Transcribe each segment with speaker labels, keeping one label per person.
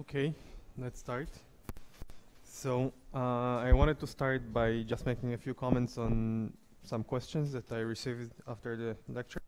Speaker 1: Okay, let's start. So I wanted to start by just making a few comments on some questions that I received after the lecture.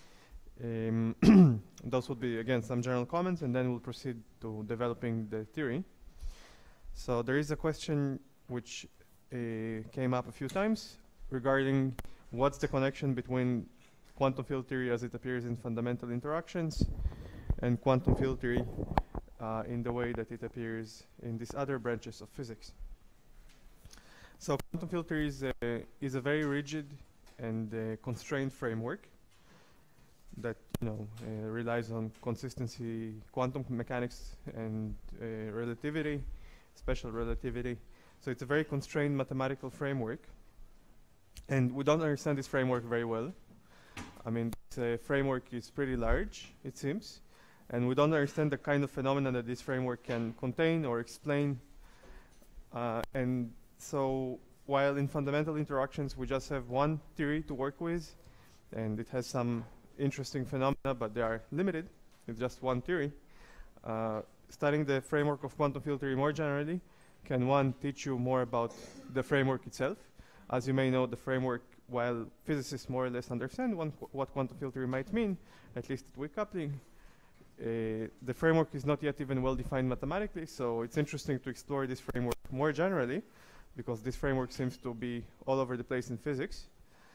Speaker 1: Those would be, again, some general comments, and then we'll proceed to developing the theory. So there is a question which came up a few times regarding what's the connection between quantum field theory as it appears in fundamental interactions and quantum field theory in the way that it appears in these other branches of physics. So quantum field theory is a very rigid and constrained framework that relies on consistency, quantum mechanics, and relativity, special relativity. So it's a very constrained mathematical framework, and we don't understand this framework very well. I mean, the framework is pretty large, it seems, and we don't understand the kind of phenomena that this framework can contain or explain. And so while in fundamental interactions we just have one theory to work with, and it has some interesting phenomena, but they are limited, it's just one theory. Studying the framework of quantum field theory more generally can, one, teach you more about the framework itself. As you may know, the framework, while physicists more or less understand what quantum field theory might mean, at least at weak coupling, the framework is not yet even well defined mathematically, so it's interesting to explore this framework more generally, because this framework seems to be all over the place in physics.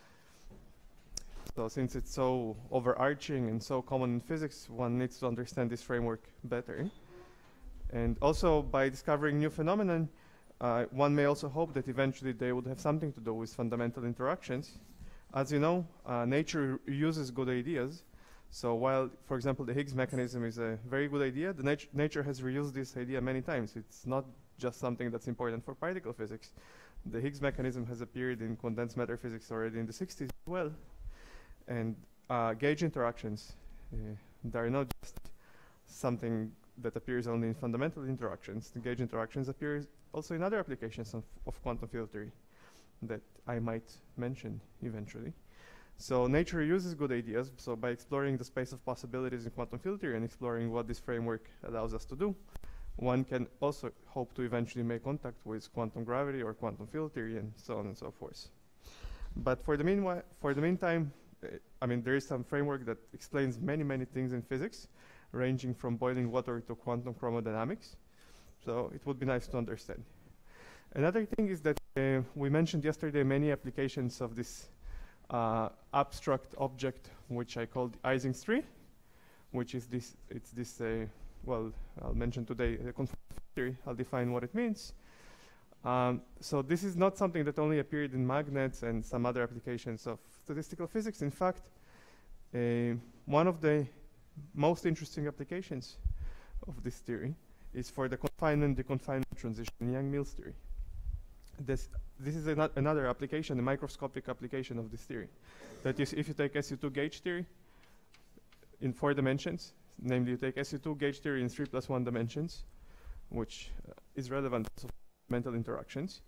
Speaker 1: So since it's so overarching and so common in physics, one needs to understand this framework better. And also, by discovering new phenomena, one may also hope that eventually they would have something to do with fundamental interactions. As you know, nature uses good ideas. So while, for example, the Higgs mechanism is a very good idea, the nature has reused this idea many times. It's not just something that's important for particle physics. The Higgs mechanism has appeared in condensed matter physics already in the 60s as well. And gauge interactions, they are not just something that appears only in fundamental interactions. The gauge interactions appear also in other applications of quantum field theory that I might mention eventually. So nature uses good ideas. So by exploring the space of possibilities in quantum field theory and exploring what this framework allows us to do, one can also hope to eventually make contact with quantum gravity or quantum field theory and so on and so forth. But for the meantime, I mean, there is some framework that explains many, many things in physics, ranging from boiling water to quantum chromodynamics. So it would be nice to understand. Another thing is that we mentioned yesterday many applications of this abstract object, which I called Ising's tree, which is this. It's this. Well, I'll mention today the confinement theory. I'll define what it means. So this is not something that only appeared in magnets and some other applications of statistical physics. In fact, one of the most interesting applications of this theory is for the confinement-deconfinement transition in Yang-Mills theory. This is another application, a microscopic application of this theory. That is, if you take SU2 gauge theory in 4 dimensions, namely you take SU2 gauge theory in 3+1 dimensions, which is relevant to fundamental interactions.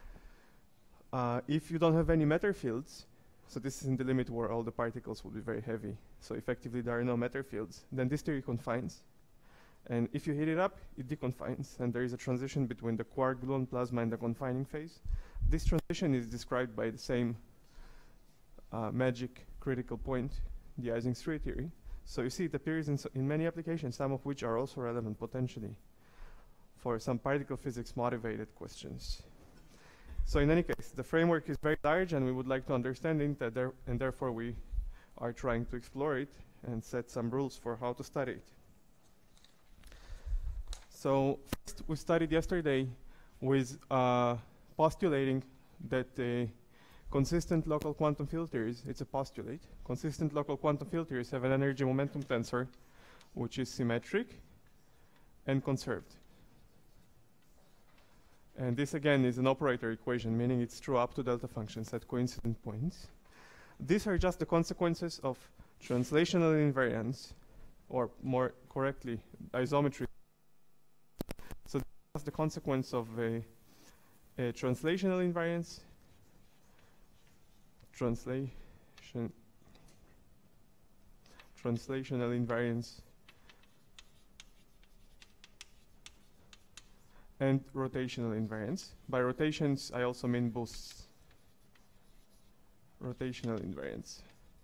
Speaker 1: If you don't have any matter fields, so this is in the limit where all the particles will be very heavy, so effectively there are no matter fields, then this theory confines. And if you heat it up, it deconfines, and there is a transition between the quark, gluon plasma, and the confining phase. This transition is described by the same magic critical point, the Ising's tree theory. So you see it appears in many applications, some of which are also relevant potentially for some particle physics motivated questions. So in any case, the framework is very large, and we would like to understand it, and therefore we are trying to explore it and set some rules for how to study it. So first, we studied yesterday with postulating that consistent local quantum field theories, it's a postulate, consistent local quantum field theories have an energy momentum tensor which is symmetric and conserved. And this again is an operator equation, meaning it's true up to delta functions at coincident points. These are just the consequences of translational invariance, or more correctly, isometry. So that's the consequence of a translational invariance, translational invariance and rotational invariance. By rotations, I also mean boosts. Rotational invariance.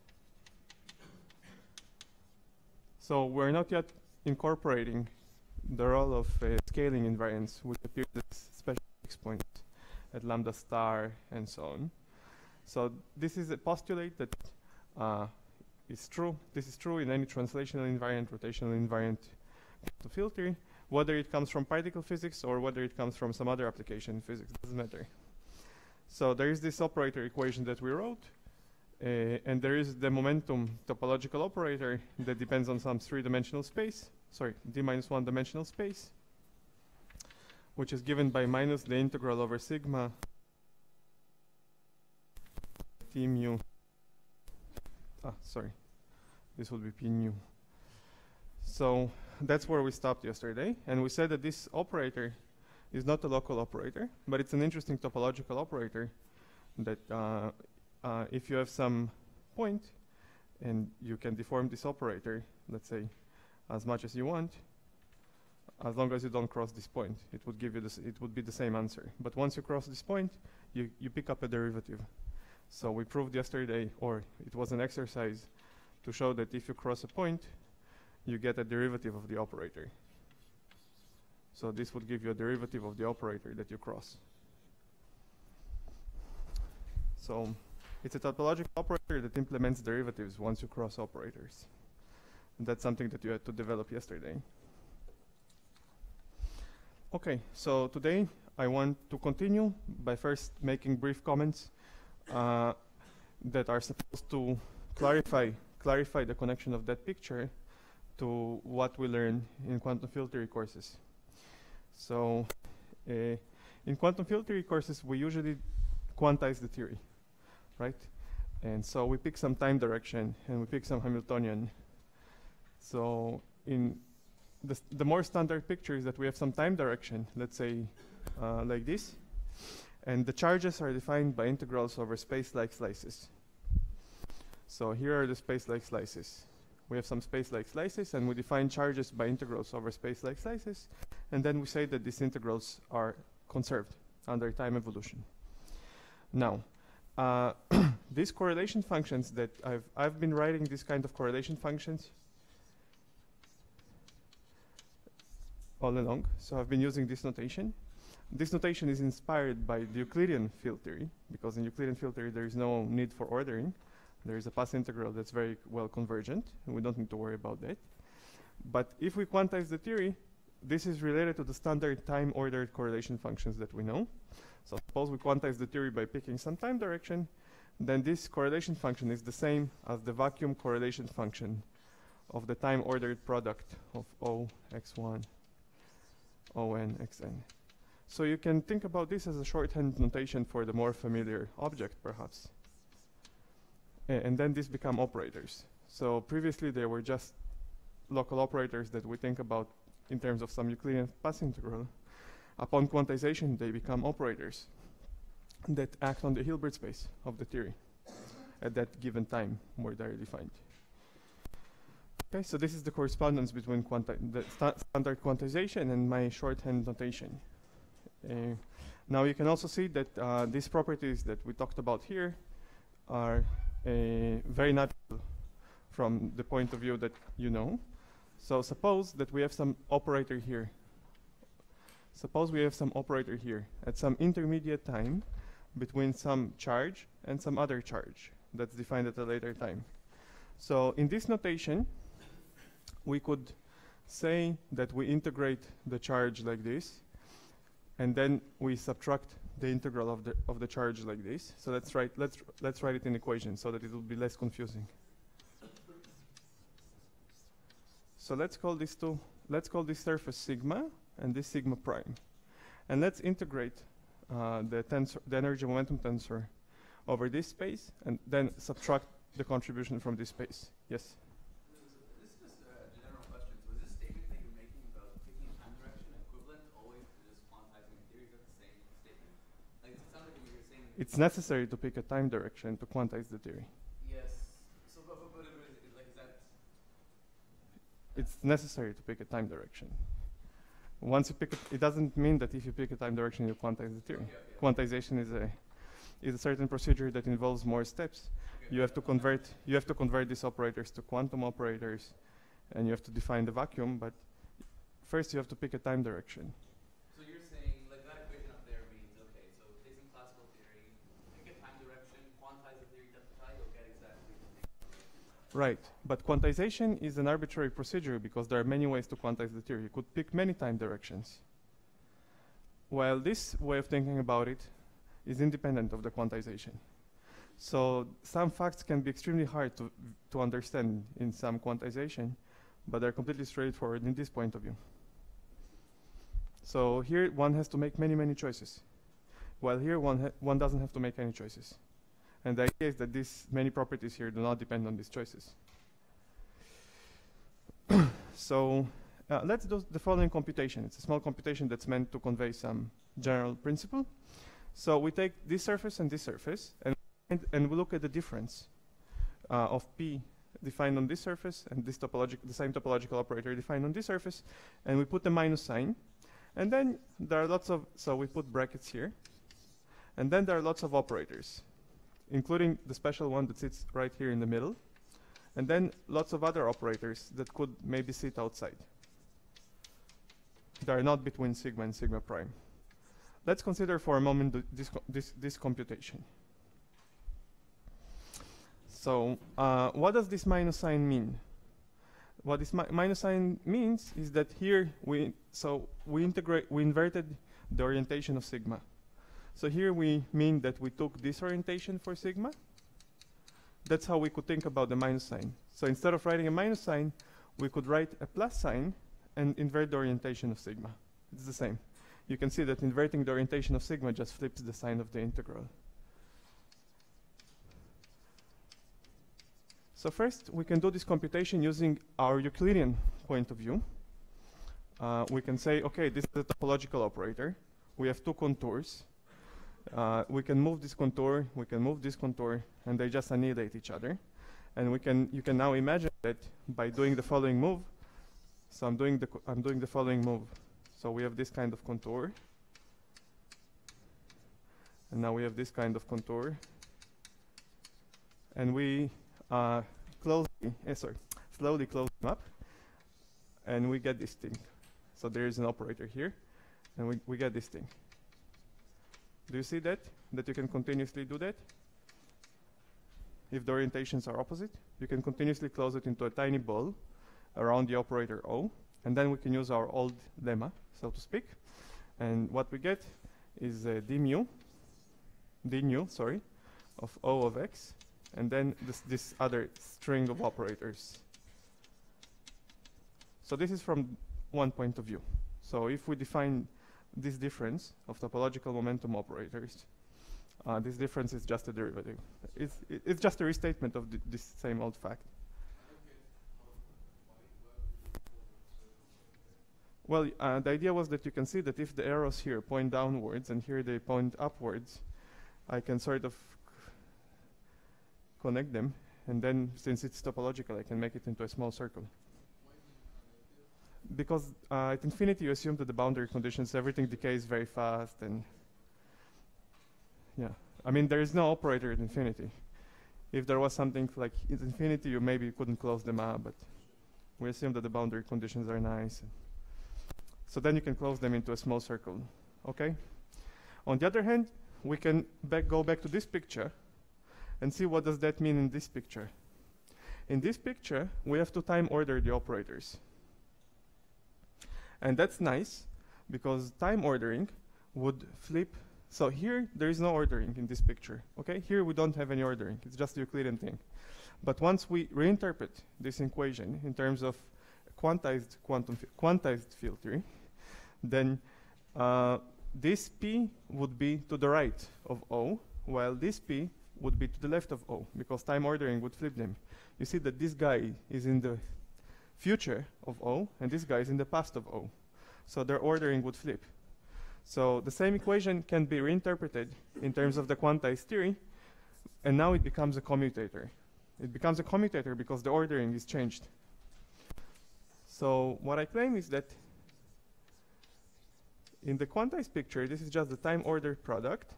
Speaker 1: So we're not yet incorporating the role of scaling invariance, which appears as special fixed points at lambda star and so on. So this is a postulate that is true. This is true in any translational invariant, rotational invariant quantum theory, whether it comes from particle physics or whether it comes from some other application in physics, doesn't matter. So there is this operator equation that we wrote, and there is the momentum topological operator that depends on some three-dimensional space, sorry, d-1 dimensional space, which is given by minus the integral over sigma t mu. Sorry, this would be p nu. So that's where we stopped yesterday, and we said that this operator is not a local operator, but it's an interesting topological operator that if you have some point and you can deform this operator, let's say, as much as you want, as long as you don't cross this point, it would give you this, it would be the same answer. But once you cross this point, you pick up a derivative. So we proved yesterday, or it was an exercise to show that if you cross a point, you get a derivative of the operator. So this would give you a derivative of the operator that you cross. So it's a topological operator that implements derivatives once you cross operators. And that's something that you had to develop yesterday. Okay, so today I want to continue by first making brief comments that are supposed to clarify the connection of that picture to what we learn in quantum field theory courses. So in quantum field theory courses, we usually quantize the theory, right? And so we pick some time direction and we pick some Hamiltonian. So in the more standard picture is that we have some time direction, let's say like this, and the charges are defined by integrals over space-like slices. So here are the space-like slices. We have some space-like slices, and we define charges by integrals over space-like slices, and then we say that these integrals are conserved under time evolution. Now, these correlation functions that I've been writing these kind of correlation functions all along, so I've been using this notation. This notation is inspired by the Euclidean field theory, because in Euclidean field theory there is no need for ordering. There is a path integral that's very well convergent, and we don't need to worry about that. But if we quantize the theory, this is related to the standard time-ordered correlation functions that we know. So suppose we quantize the theory by picking some time direction, then this correlation function is the same as the vacuum correlation function of the time-ordered product of O x1, On xn. So you can think about this as a shorthand notation for the more familiar object, perhaps. And then these become operators. So previously they were just local operators that we think about in terms of some Euclidean path integral. Upon quantization, they become operators that act on the Hilbert space of the theory at that given time where they are defined. Okay, so this is the correspondence between the standard quantization and my shorthand notation. Now you can also see that these properties that we talked about here are very natural from the point of view that you know. So suppose that we have some operator here. Suppose we have some operator here at some intermediate time between some charge and some other charge that's defined at a later time. So in this notation, we could say that we integrate the charge like this, and then we subtract the integral of the charge like this. So let's write it in equation so that it will be less confusing. So let's call this surface sigma and this sigma prime, and let's integrate the energy momentum tensor over this space, and then subtract the contribution from this space. Yes. It's necessary to pick a time direction to quantize the theory.
Speaker 2: Yes. So, but like, is that?
Speaker 1: It's necessary to pick a time direction. Once you pick it doesn't mean that if you pick a time direction, you quantize the theory. Quantization is a certain procedure that involves more steps. You have to convert these operators to quantum operators, and you have to define the vacuum, but first you have to pick a time direction.
Speaker 2: So you're saying, like, that equation up there means, okay, so taking classical theory, pick a time direction, quantize the theory, that's how you'll get exactly the thing.
Speaker 1: Right, but quantization is an arbitrary procedure because there are many ways to quantize the theory. You could pick many time directions. While this way of thinking about it is independent of the quantization. So some facts can be extremely hard to understand in some quantization, but they're completely straightforward in this point of view. So here one has to make many, many choices, while here one doesn't have to make any choices. And the idea is that these many properties here do not depend on these choices. So let's do the following computation. It's a small computation that's meant to convey some general principle. So we take this surface and this surface, and we look at the difference of P defined on this surface and this the same topological operator defined on this surface, and we put the minus sign. And then there are lots of, so we put brackets here, and then there are lots of operators, including the special one that sits right here in the middle, and then lots of other operators that could maybe sit outside. They are not between sigma and sigma prime. Let's consider for a moment this computation. So what does this minus sign mean? What this minus sign means is that here we inverted the orientation of sigma. So here we mean that we took this orientation for sigma. That's how we could think about the minus sign. So instead of writing a minus sign, we could write a plus sign and invert the orientation of sigma. It's the same. You can see that inverting the orientation of sigma just flips the sign of the integral. So first, we can do this computation using our Euclidean point of view. We can say, okay, this is a topological operator. We have two contours. We can move this contour, we can move this contour, and they just annihilate each other. And you can now imagine that by doing the following move. So I'm doing the following move. So we have this kind of contour, and now we have this kind of contour, and we slowly close them up, and we get this thing. So there is an operator here, and we get this thing. Do you see that you can continuously do that? If the orientations are opposite, you can continuously close it into a tiny ball around the operator O, and then we can use our old lemma, so to speak. And what we get is d nu, of O of x, and then this other string of operators. So this is from one point of view. So if we define this difference of topological momentum operators, this difference is just a derivative. It's just a restatement of this same old fact. Well, the idea was that you can see that if the arrows here point downwards and here they point upwards, I can sort of connect them, and then since it's topological, I can make it into a small circle. Because at infinity, you assume that the boundary conditions, everything decays very fast, and yeah. I mean, there is no operator at infinity. If there was something like at infinity, you maybe couldn't close them up, but we assume that the boundary conditions are nice. So then you can close them into a small circle, okay? On the other hand, we can go back to this picture and see what does that mean in this picture. In this picture, we have to time order the operators. And that's nice, because time ordering would flip. So here, there is no ordering in this picture, okay? Here we don't have any ordering, it's just a Euclidean thing. But once we reinterpret this equation in terms of quantized field theory, then this P would be to the right of O, while this P would be to the left of O, because time ordering would flip them. You see that this guy is in the future of O, and this guy is in the past of O. So their ordering would flip. So the same equation can be reinterpreted in terms of the quantized theory, and now it becomes a commutator. It becomes a commutator because the ordering is changed. So what I claim is that In the quantized picture, this is just the time-ordered product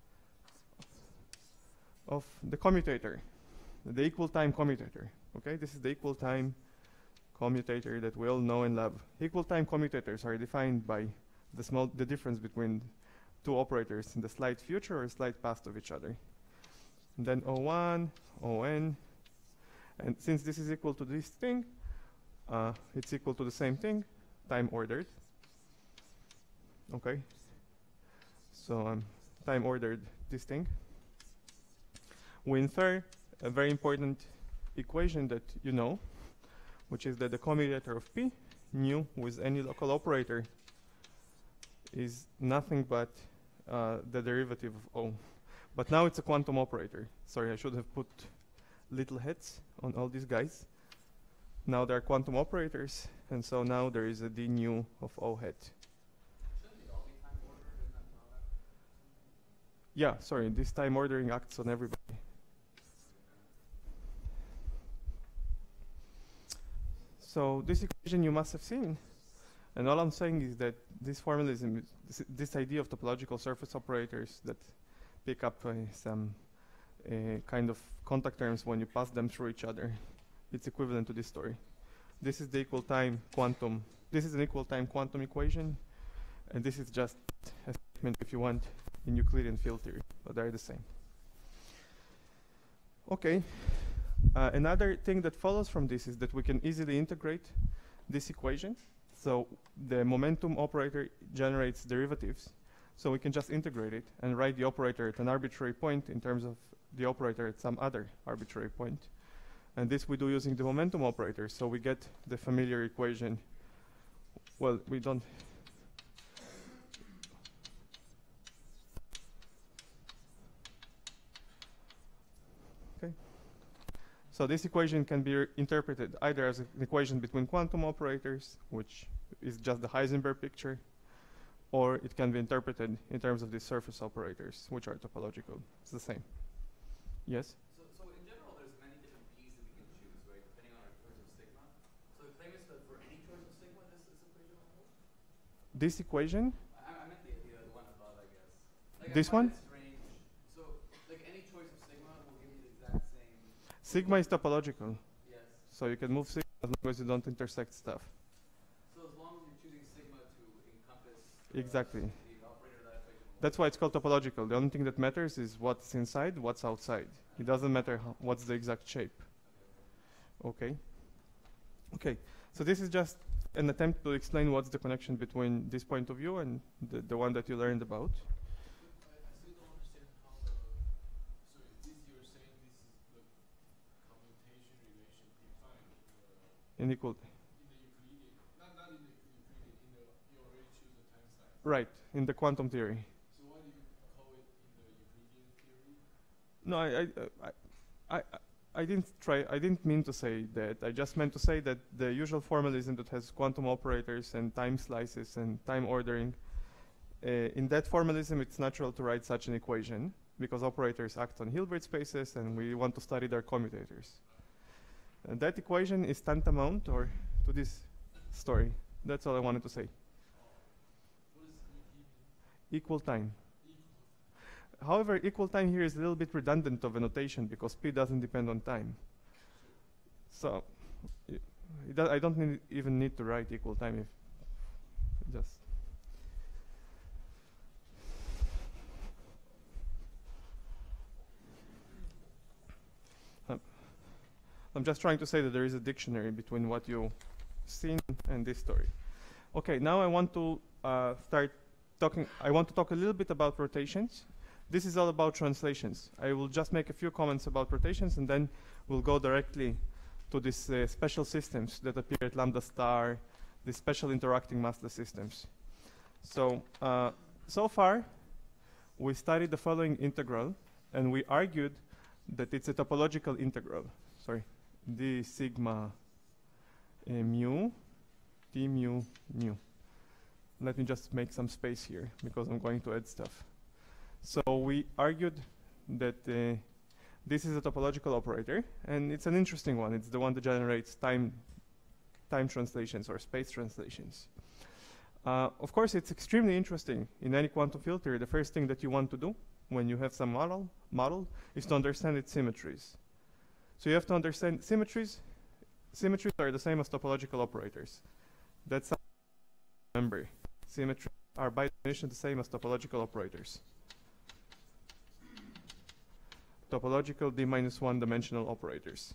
Speaker 1: of the commutator, the equal time commutator. Okay, this is the equal time commutator that we all know and love. Equal time commutators are defined by the difference between two operators in the slight future or slight past of each other. And then O1, On, and since this is equal to this thing, it's equal to the same thing, time ordered. Okay, so time ordered this thing. We infer a very important equation that you know, which is that the commutator of P, nu with any local operator, is nothing but the derivative of O. But now it's a quantum operator. Sorry, I should have put little hats on all these guys. Now they are quantum operators, and so now there is a d nu of O hat.
Speaker 2: Shouldn't they all be time ordered in that product?
Speaker 1: Yeah, sorry, this time ordering acts on everybody. So this equation you must have seen. And all I'm saying is that this formalism, this idea of topological surface operators that pick up some kind of contact terms when you pass them through each other, it's equivalent to this story. This is the equal time quantum. This is an equal time quantum equation, and this is just a statement, if you want, in Euclidean field theory, but they're the same. Okay. Another thing that follows from this is that we can easily integrate this equation. So the momentum operator generates derivatives. So we can just integrate it and write the operator at an arbitrary point in terms of the operator at some other arbitrary point. And this we do using the momentum operator. So we get the familiar equation. Well, we don't. Okay. So this equation can be interpreted either as an equation between quantum operators, which is just the Heisenberg picture, or it can be interpreted in terms of these surface operators, which are topological. It's the same. Yes?
Speaker 2: So in general, there's many different P's that we can choose, right, depending on our choice of sigma. So the claim is that for any choice of sigma, this equation will hold?
Speaker 1: This equation?
Speaker 2: I meant the one above, I guess. Like
Speaker 1: This one?
Speaker 2: It's strange. So like any choice of sigma will give you the exact same.
Speaker 1: Sigma is topological.
Speaker 2: Yes.
Speaker 1: So you can move sigma as long as you don't intersect stuff.
Speaker 2: So as long as you're choosing sigma to encompass
Speaker 1: Exactly.
Speaker 2: the operator of that equation will
Speaker 1: That's why it's called topological. The only thing that matters is what's inside, what's outside. It doesn't matter what's the exact shape. Okay. Okay. So this is just an attempt to explain what's the connection between this point of view and the one that you learned about.
Speaker 3: I still don't understand how the. So this you're saying this is the commutation relation defined
Speaker 1: In equal.
Speaker 3: in the Euclidean, not in the Euclidean, you already choose the time side.
Speaker 1: Right. In the quantum theory.
Speaker 3: So why do you call it in the Euclidean theory?
Speaker 1: No, I didn't try. I didn't mean to say that. I just meant to say that the usual formalism that has quantum operators and time slices and time ordering, in that formalism, it's natural to write such an equation because operators act on Hilbert spaces, and we want to study their commutators. And that equation is tantamount to this story. That's all I wanted to say.
Speaker 3: What does ET mean?
Speaker 1: Equal time.
Speaker 3: Equal.
Speaker 1: However, equal time here is a little bit redundant of a notation because P doesn't depend on time. So I don't even need to write equal time if just. I'm just trying to say that there is a dictionary between what you've seen and this story. Okay, now I want to start talking. I want to talk a little bit about rotations. This is all about translations. I will just make a few comments about rotations, and then we'll go directly to these special systems that appear at lambda star, the special interacting massless systems. So, so far, we studied the following integral, and we argued that it's a topological integral. Sorry, d sigma mu t mu nu. Let me just make some space here because I'm going to add stuff. So we argued that this is a topological operator, and it's an interesting one. It's the one that generates time translations or space translations. Of course, it's extremely interesting in any quantum filter. The first thing that you want to do when you have some model is to understand its symmetries. So you have to understand symmetries. Symmetries are the same as topological operators. That's something to remember. Symmetries are by definition the same as topological operators. Topological d-1 dimensional operators.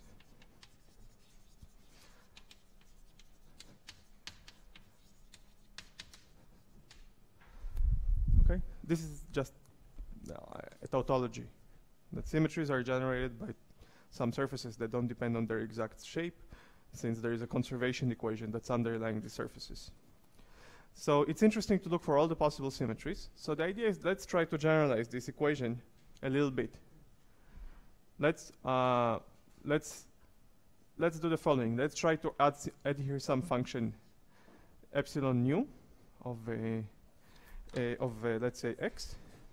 Speaker 1: Okay, this is just a tautology. That symmetries are generated by some surfaces that don't depend on their exact shape, since there is a conservation equation that's underlying the surfaces. So it's interesting to look for all the possible symmetries. So the idea is, let's try to generalize this equation a little bit. Let's do the following. Let's try to add here some function epsilon nu of let's say x,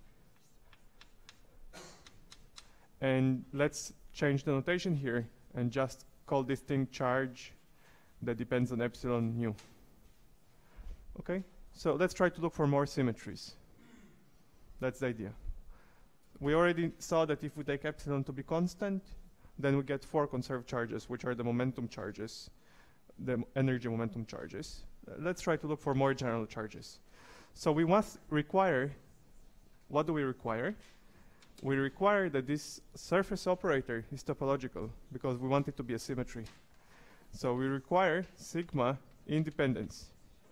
Speaker 1: and let's change the notation here and just call this thing charge that depends on epsilon nu. Okay, so let's try to look for more symmetries. That's the idea. We already saw that if we take epsilon to be constant, then we get 4 conserved charges, which are the momentum charges, the energy momentum charges. Let's try to look for more general charges. So we must require, what do we require? We require that this surface operator is topological, because we want it to be a symmetry. So we require sigma independence.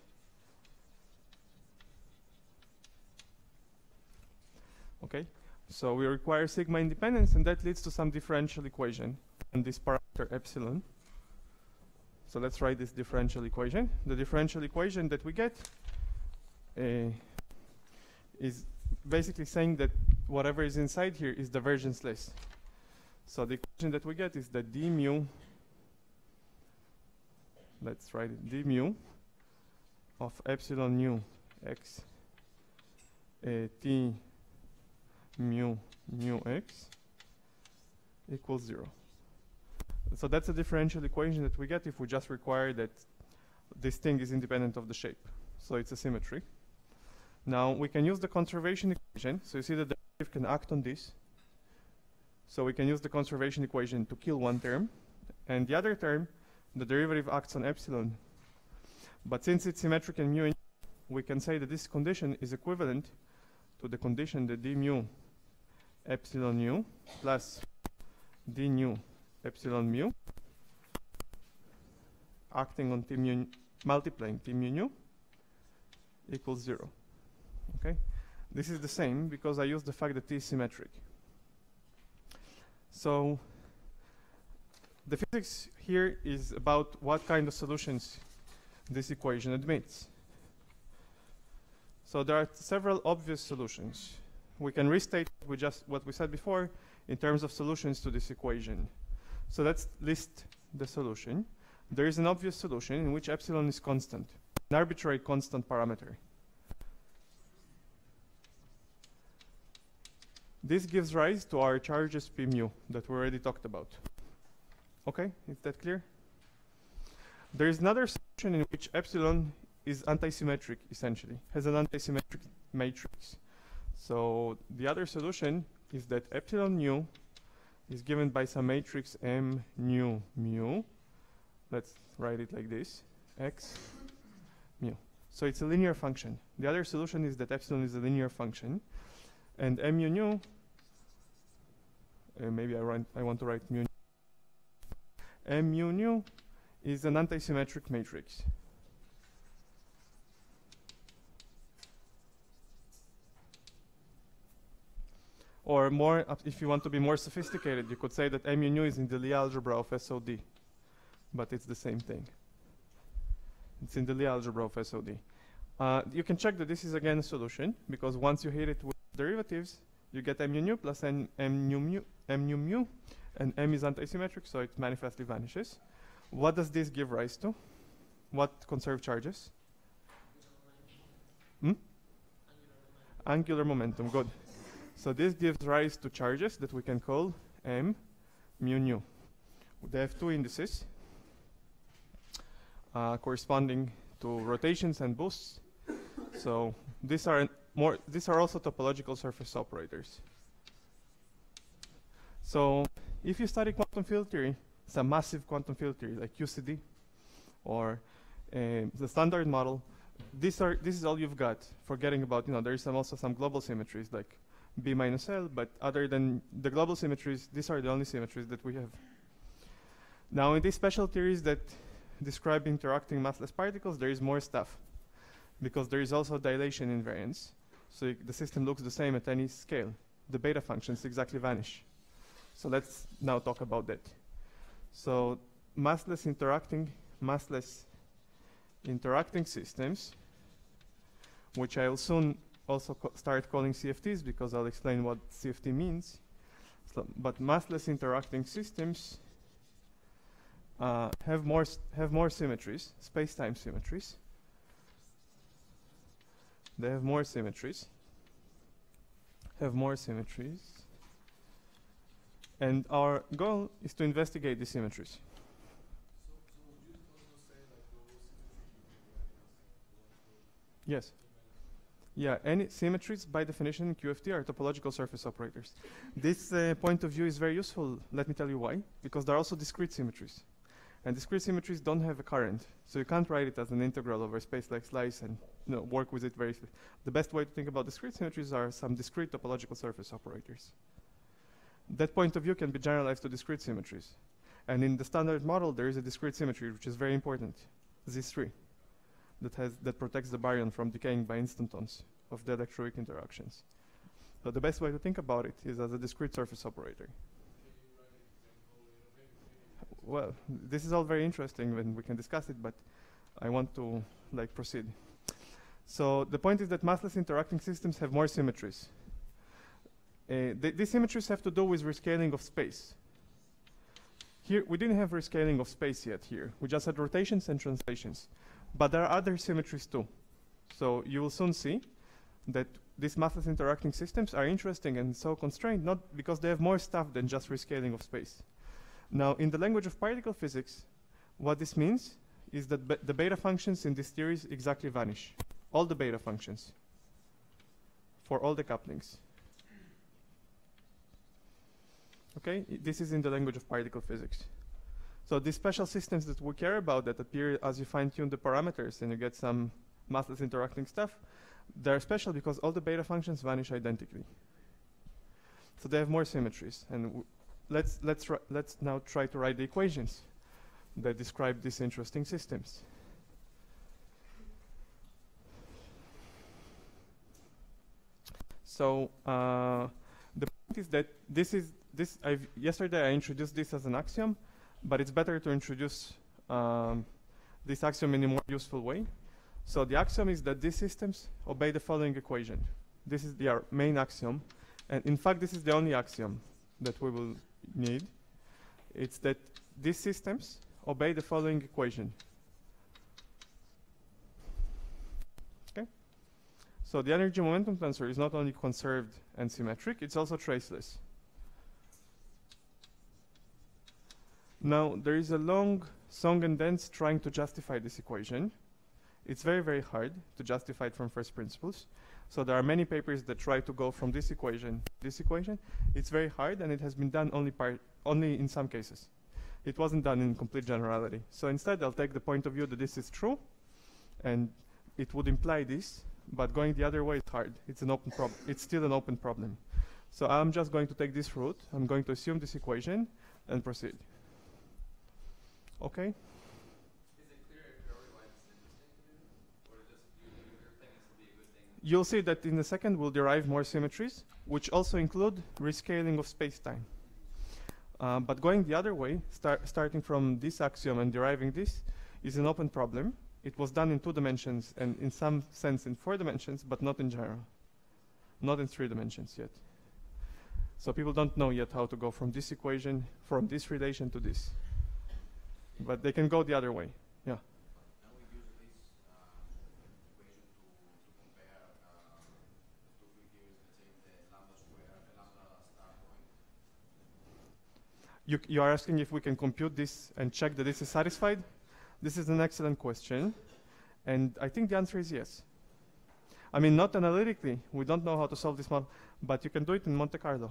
Speaker 1: Okay, so we require sigma independence, and that leads to some differential equation and this parameter epsilon. So let's write this differential equation. The differential equation that we get is basically saying that whatever is inside here is divergenceless. So the equation that we get is that d mu, let's write it, d mu of epsilon nu x t mu x equals 0. So that's a differential equation that we get if we just require that this thing is independent of the shape. So it's a symmetry. Now we can use the conservation equation. So you see that the derivative can act on this. So we can use the conservation equation to kill one term, and the other term, the derivative acts on epsilon. But since it's symmetric and mu, we can say that this condition is equivalent to the condition that d mu epsilon nu plus d nu epsilon mu acting on t mu, multiplying t mu nu equals 0. Okay, this is the same because I use the fact that t is symmetric. So the physics here is about what kind of solutions this equation admits. So there are several obvious solutions. We can restate what we said before in terms of solutions to this equation. So let's list the solution. There is an obvious solution in which epsilon is constant, an arbitrary constant parameter. This gives rise to our charges p mu that we already talked about. Okay, is that clear? There is another solution in which epsilon is antisymmetric, essentially, has an antisymmetric matrix. So the other solution is that epsilon nu is given by some matrix m nu mu. Let's write it like this, x mu. So it's a linear function. The other solution is that epsilon is a linear function, and m mu nu, maybe I want to write mu. M mu nu is an antisymmetric matrix. Or more, if you want to be more sophisticated, you could say that M nu is in the Lie algebra of SOD, but it's the same thing. It's in the Lie algebra of SOD. You can check that this is again a solution, because once you hit it with derivatives, you get M nu plus M nu mu, and M is antisymmetric, so it manifestly vanishes. What does this give rise to? What conserved charges? Angular momentum, good. So this gives rise to charges that we can call m mu nu. They have two indices corresponding to rotations and boosts. So these are also topological surface operators. So if you study quantum field theory, it's a massive quantum field theory like QCD or the standard model. This is all you've got. Forgetting about, there is also some global symmetries like B minus L, but other than the global symmetries, these are the only symmetries that we have. Now in these special theories that describe interacting massless particles, there is more stuff because there is also dilation invariance. So the system looks the same at any scale. The beta functions exactly vanish. So let's now talk about that. So massless interacting systems, which I will soon also start calling CFTs because I'll explain what CFT means. So, but massless interacting systems have more symmetries, space-time symmetries. They have more symmetries. And our goal is to investigate the symmetries.
Speaker 3: So would you also say like global symmetry?
Speaker 1: Yes. Yeah, any symmetries by definition in QFT are topological surface operators. This point of view is very useful. Let me tell you why. Because there are also discrete symmetries. And discrete symmetries don't have a current. So you can't write it as an integral over space like slice and work with it very. The best way to think about discrete symmetries are some discrete topological surface operators. That point of view can be generalized to discrete symmetries. And in the standard model, there is a discrete symmetry, which is very important, Z3, that protects the baryon from decaying by instantons of the electroweak interactions. So the best way to think about it is as a discrete surface operator. Well, this is all very interesting when we can discuss it, but I want to proceed. So the point is that massless interacting systems have more symmetries. These symmetries have to do with rescaling of space. Here, we didn't have rescaling of space yet here. We just had rotations and translations. But there are other symmetries too. So you will soon see that these massless interacting systems are interesting and so constrained, not because they have more stuff than just rescaling of space. Now, in the language of particle physics, what this means is that the beta functions in this theories exactly vanish. All the beta functions for all the couplings. Okay, this is in the language of particle physics. So these special systems that we care about that appear as you fine-tune the parameters and you get some massless interacting stuff, they're special because all the beta functions vanish identically. So they have more symmetries. And let's now try to write the equations that describe these interesting systems. So the point is that yesterday I introduced this as an axiom, but it's better to introduce this axiom in a more useful way. So the axiom is that these systems obey the following equation. This is our main axiom. And in fact, this is the only axiom that we will need. It's that these systems obey the following equation. Okay? So the energy momentum tensor is not only conserved and symmetric, it's also traceless. Now, there is a long song and dance trying to justify this equation. It's very, very hard to justify it from first principles. So there are many papers that try to go from this equation to this equation. It's very hard, and it has been done only in some cases. It wasn't done in complete generality. So instead, I'll take the point of view that this is true, and it would imply this, but going the other way is hard. It's an open problem. It's still an open problem. So I'm just going to take this route. I'm going to assume this equation and proceed. Okay?
Speaker 2: Is it clear a priori why this is interesting to do? Or just your thing is to be a good thing?
Speaker 1: You'll see that in a second we'll derive more symmetries, which also include rescaling of space-time. But going the other way, starting from this axiom and deriving this, is an open problem. It was done in 2 dimensions and in some sense in 4 dimensions, but not in general. Not in 3 dimensions yet. So people don't know yet how to go from this equation, from this relation to this. But they can go the other way. Yeah.
Speaker 4: Can we use this equation to compare two free theories, let's say the lambda square and lambda star point?
Speaker 1: You are asking if we can compute this and check that this is satisfied? This is an excellent question. And I think the answer is yes. I mean, not analytically. We don't know how to solve this model, but you can do it in Monte Carlo.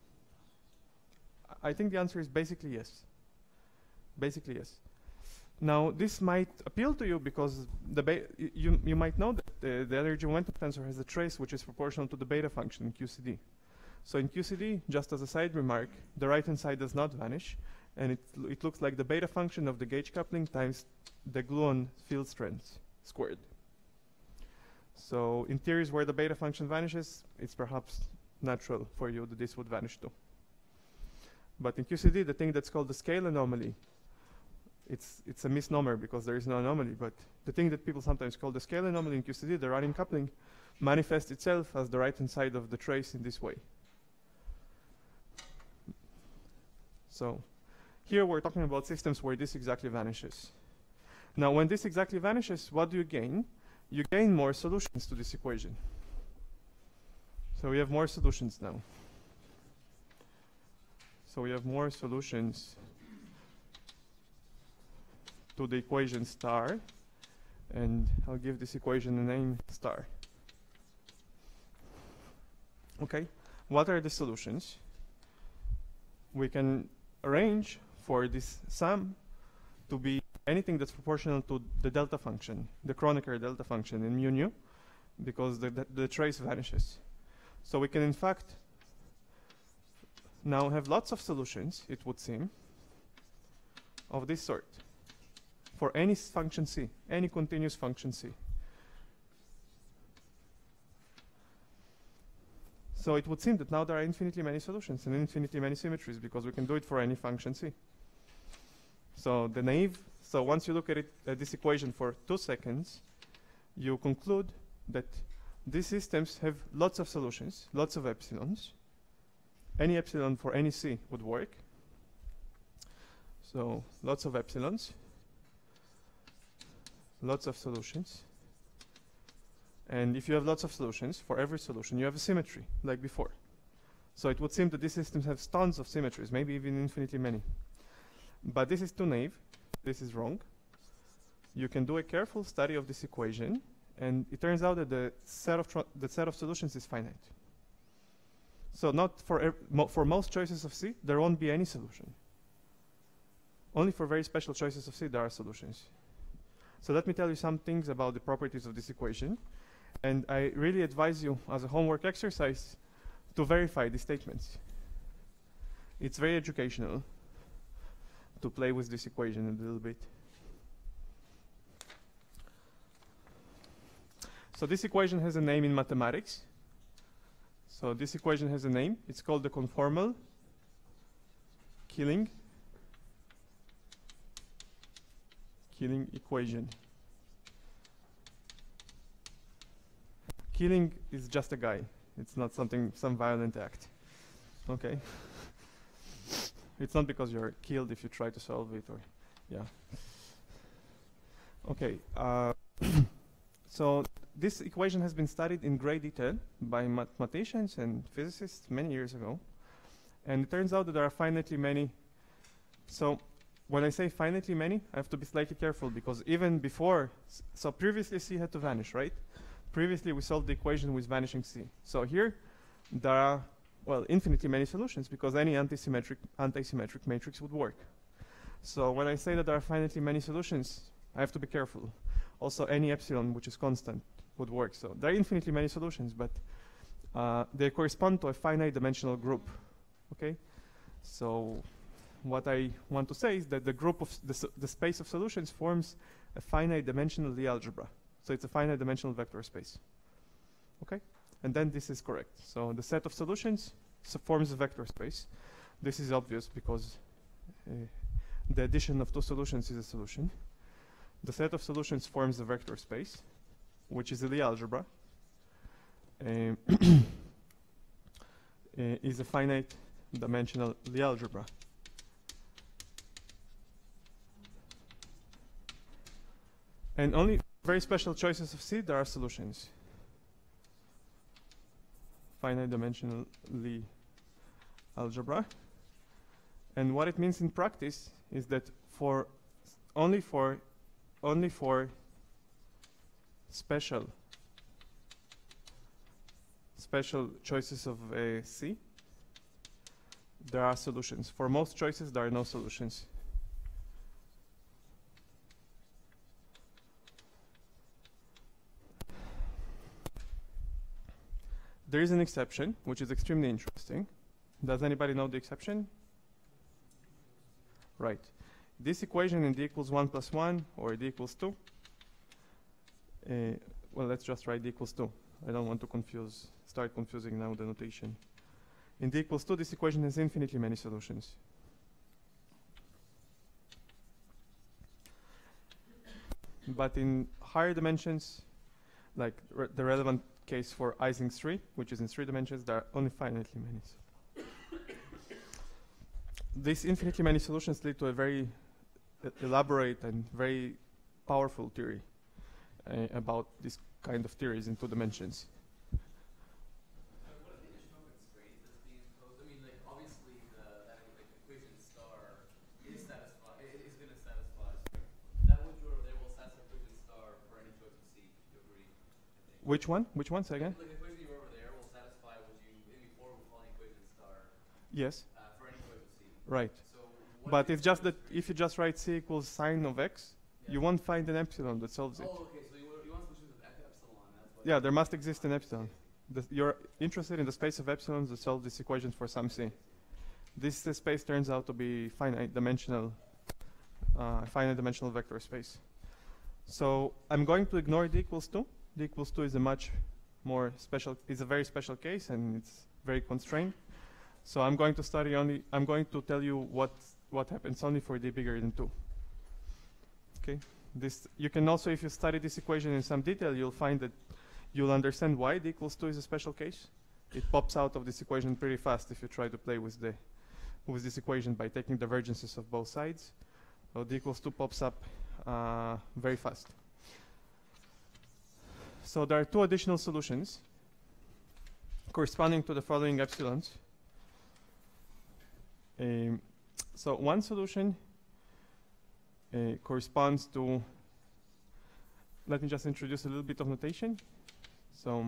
Speaker 1: I think the answer is basically yes. Basically yes. Now, this might appeal to you because you might know that the energy momentum tensor has a trace which is proportional to the beta function in QCD. So in QCD, just as a side remark, the right-hand side does not vanish, and it looks like the beta function of the gauge coupling times the gluon field strength squared. So in theories where the beta function vanishes, it's perhaps natural for you that this would vanish too. But in QCD, the thing that's called the scale anomaly, it's a misnomer because there is no anomaly, but the thing that people sometimes call the scale anomaly in QCD, the running coupling, manifests itself as the right-hand side of the trace in this way. So here we're talking about systems where this exactly vanishes. Now, when this exactly vanishes, what do you gain? You gain more solutions to this equation. So we have more solutions now. So we have more solutions to the equation star, and I'll give this equation a name star. Okay, what are the solutions? We can arrange for this sum to be anything that's proportional to the delta function, the Kronecker delta function in mu nu, because the trace vanishes. So we can in fact now have lots of solutions, it would seem, of this sort for any function C, any continuous function C. So it would seem that now there are infinitely many solutions and infinitely many symmetries because we can do it for any function C. So the naive, so once you look at it, at this equation for 2 seconds, you conclude that these systems have lots of solutions, lots of epsilons. Any epsilon for any C would work. So lots of epsilons, lots of solutions. And if you have lots of solutions, for every solution you have a symmetry, like before. So it would seem that these systems have tons of symmetries, maybe even infinitely many. But this is too naive. This is wrong. You can do a careful study of this equation, and it turns out that the set of solutions is finite. So not for for most choices of C, there won't be any solution. Only for very special choices of C, there are solutions. So let me tell you some things about the properties of this equation. And I really advise you, as a homework exercise, to verify these statements. It's very educational to play with this equation a little bit. So this equation has a name in mathematics. So this equation has a name. It's called the conformal Killing equation. Killing is just a guy. It's not some violent act. Okay? It's not because you're killed if you try to solve it, or, yeah. Okay, so this equation has been studied in great detail by mathematicians and physicists many years ago. And it turns out that there are finitely many. So when I say finitely many, I have to be slightly careful because even before, so previously C had to vanish, right? Previously we solved the equation with vanishing C. So here there are, well, infinitely many solutions because any antisymmetric matrix would work. So when I say that there are finitely many solutions, I have to be careful. Also any epsilon which is constant would work. So there are infinitely many solutions, but they correspond to a finite dimensional group. Okay? So what I want to say is that the group of the space of solutions forms a finite dimensional Lie algebra. So it's a finite dimensional vector space. Okay? And then this is correct. So the set of solutions forms a vector space. This is obvious because the addition of two solutions is a solution. The set of solutions forms a vector space, which is a Lie algebra. Is a finite dimensional Lie algebra. And only very special choices of C, there are solutions. Finite dimensional Lie algebra. And what it means in practice is that only for special special choices of C, there are solutions. For most choices, there are no solutions. There is an exception, which is extremely interesting. Does anybody know the exception? Right. This equation in d equals 1 plus 1 or d equals 2. Well, let's just write d equals 2. I don't want to start confusing now the notation. In d equals 2, this equation has infinitely many solutions. But in higher dimensions, like the relevant case for Ising's 3, which is in 3 dimensions, there are only finitely many. These infinitely many solutions lead to a very elaborate and very powerful theory about this kind of theories in 2 dimensions.
Speaker 2: What are the additional constraints that's being imposed? I mean, like obviously that equation star is going to satisfy. That would over there will satisfy equation star for any choice of C. You agree? I think.
Speaker 1: Which one? Which one? Say again?
Speaker 2: Like the equation you over there will satisfy what you in before we're calling equation star
Speaker 1: Yes.
Speaker 2: for any choice of C.
Speaker 1: Right.
Speaker 2: So
Speaker 1: But it's just that if you just write C equals sine of x, you won't find an epsilon that solves it.
Speaker 2: Oh, okay. So you want solutions with epsilon. That's what.
Speaker 1: Yeah, there must exist an epsilon. You're interested in the space of epsilons that solve this equation for some C. This space turns out to be finite dimensional vector space. So I'm going to ignore d equals 2. D equals 2 is a much more special, is a very special case, and it's very constrained. So I'm going to study only, I'm going to tell you what happens only for d bigger than 2. Okay, this you can also, if you study this equation in some detail, you'll find that you'll understand why d equals 2 is a special case. It pops out of this equation pretty fast if you try to play with this equation by taking divergences of both sides. So d equals 2 pops up very fast. So there are 2 additional solutions corresponding to the following epsilons. So one solution corresponds to, let me just introduce a little bit of notation. So,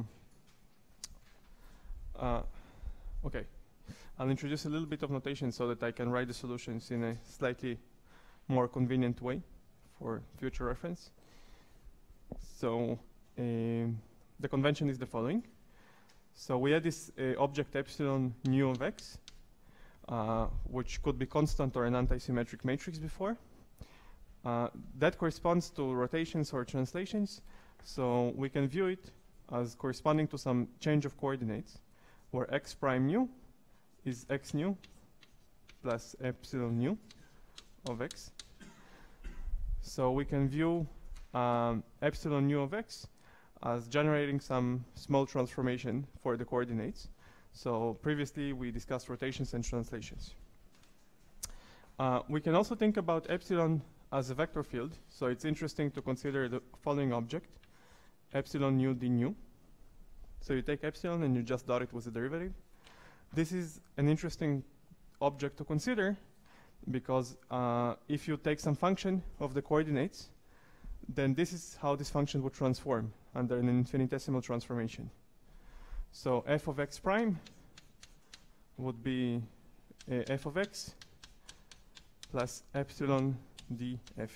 Speaker 1: okay, I'll introduce a little bit of notation so that I can write the solutions in a slightly more convenient way for future reference. So the convention is the following. So we had this object epsilon nu of x, which could be constant or an anti-symmetric matrix before. That corresponds to rotations or translations. So we can view it as corresponding to some change of coordinates, where x prime nu is x nu plus epsilon nu of x. So we can view epsilon nu of x as generating some small transformation for the coordinates. So previously we discussed rotations and translations. We can also think about epsilon as a vector field. So it's interesting to consider the following object, epsilon nu d nu. So you take epsilon and you just dot it with the derivative. This is an interesting object to consider because if you take some function of the coordinates, then this is how this function would transform under an infinitesimal transformation. So f of x prime would be f of x plus epsilon df.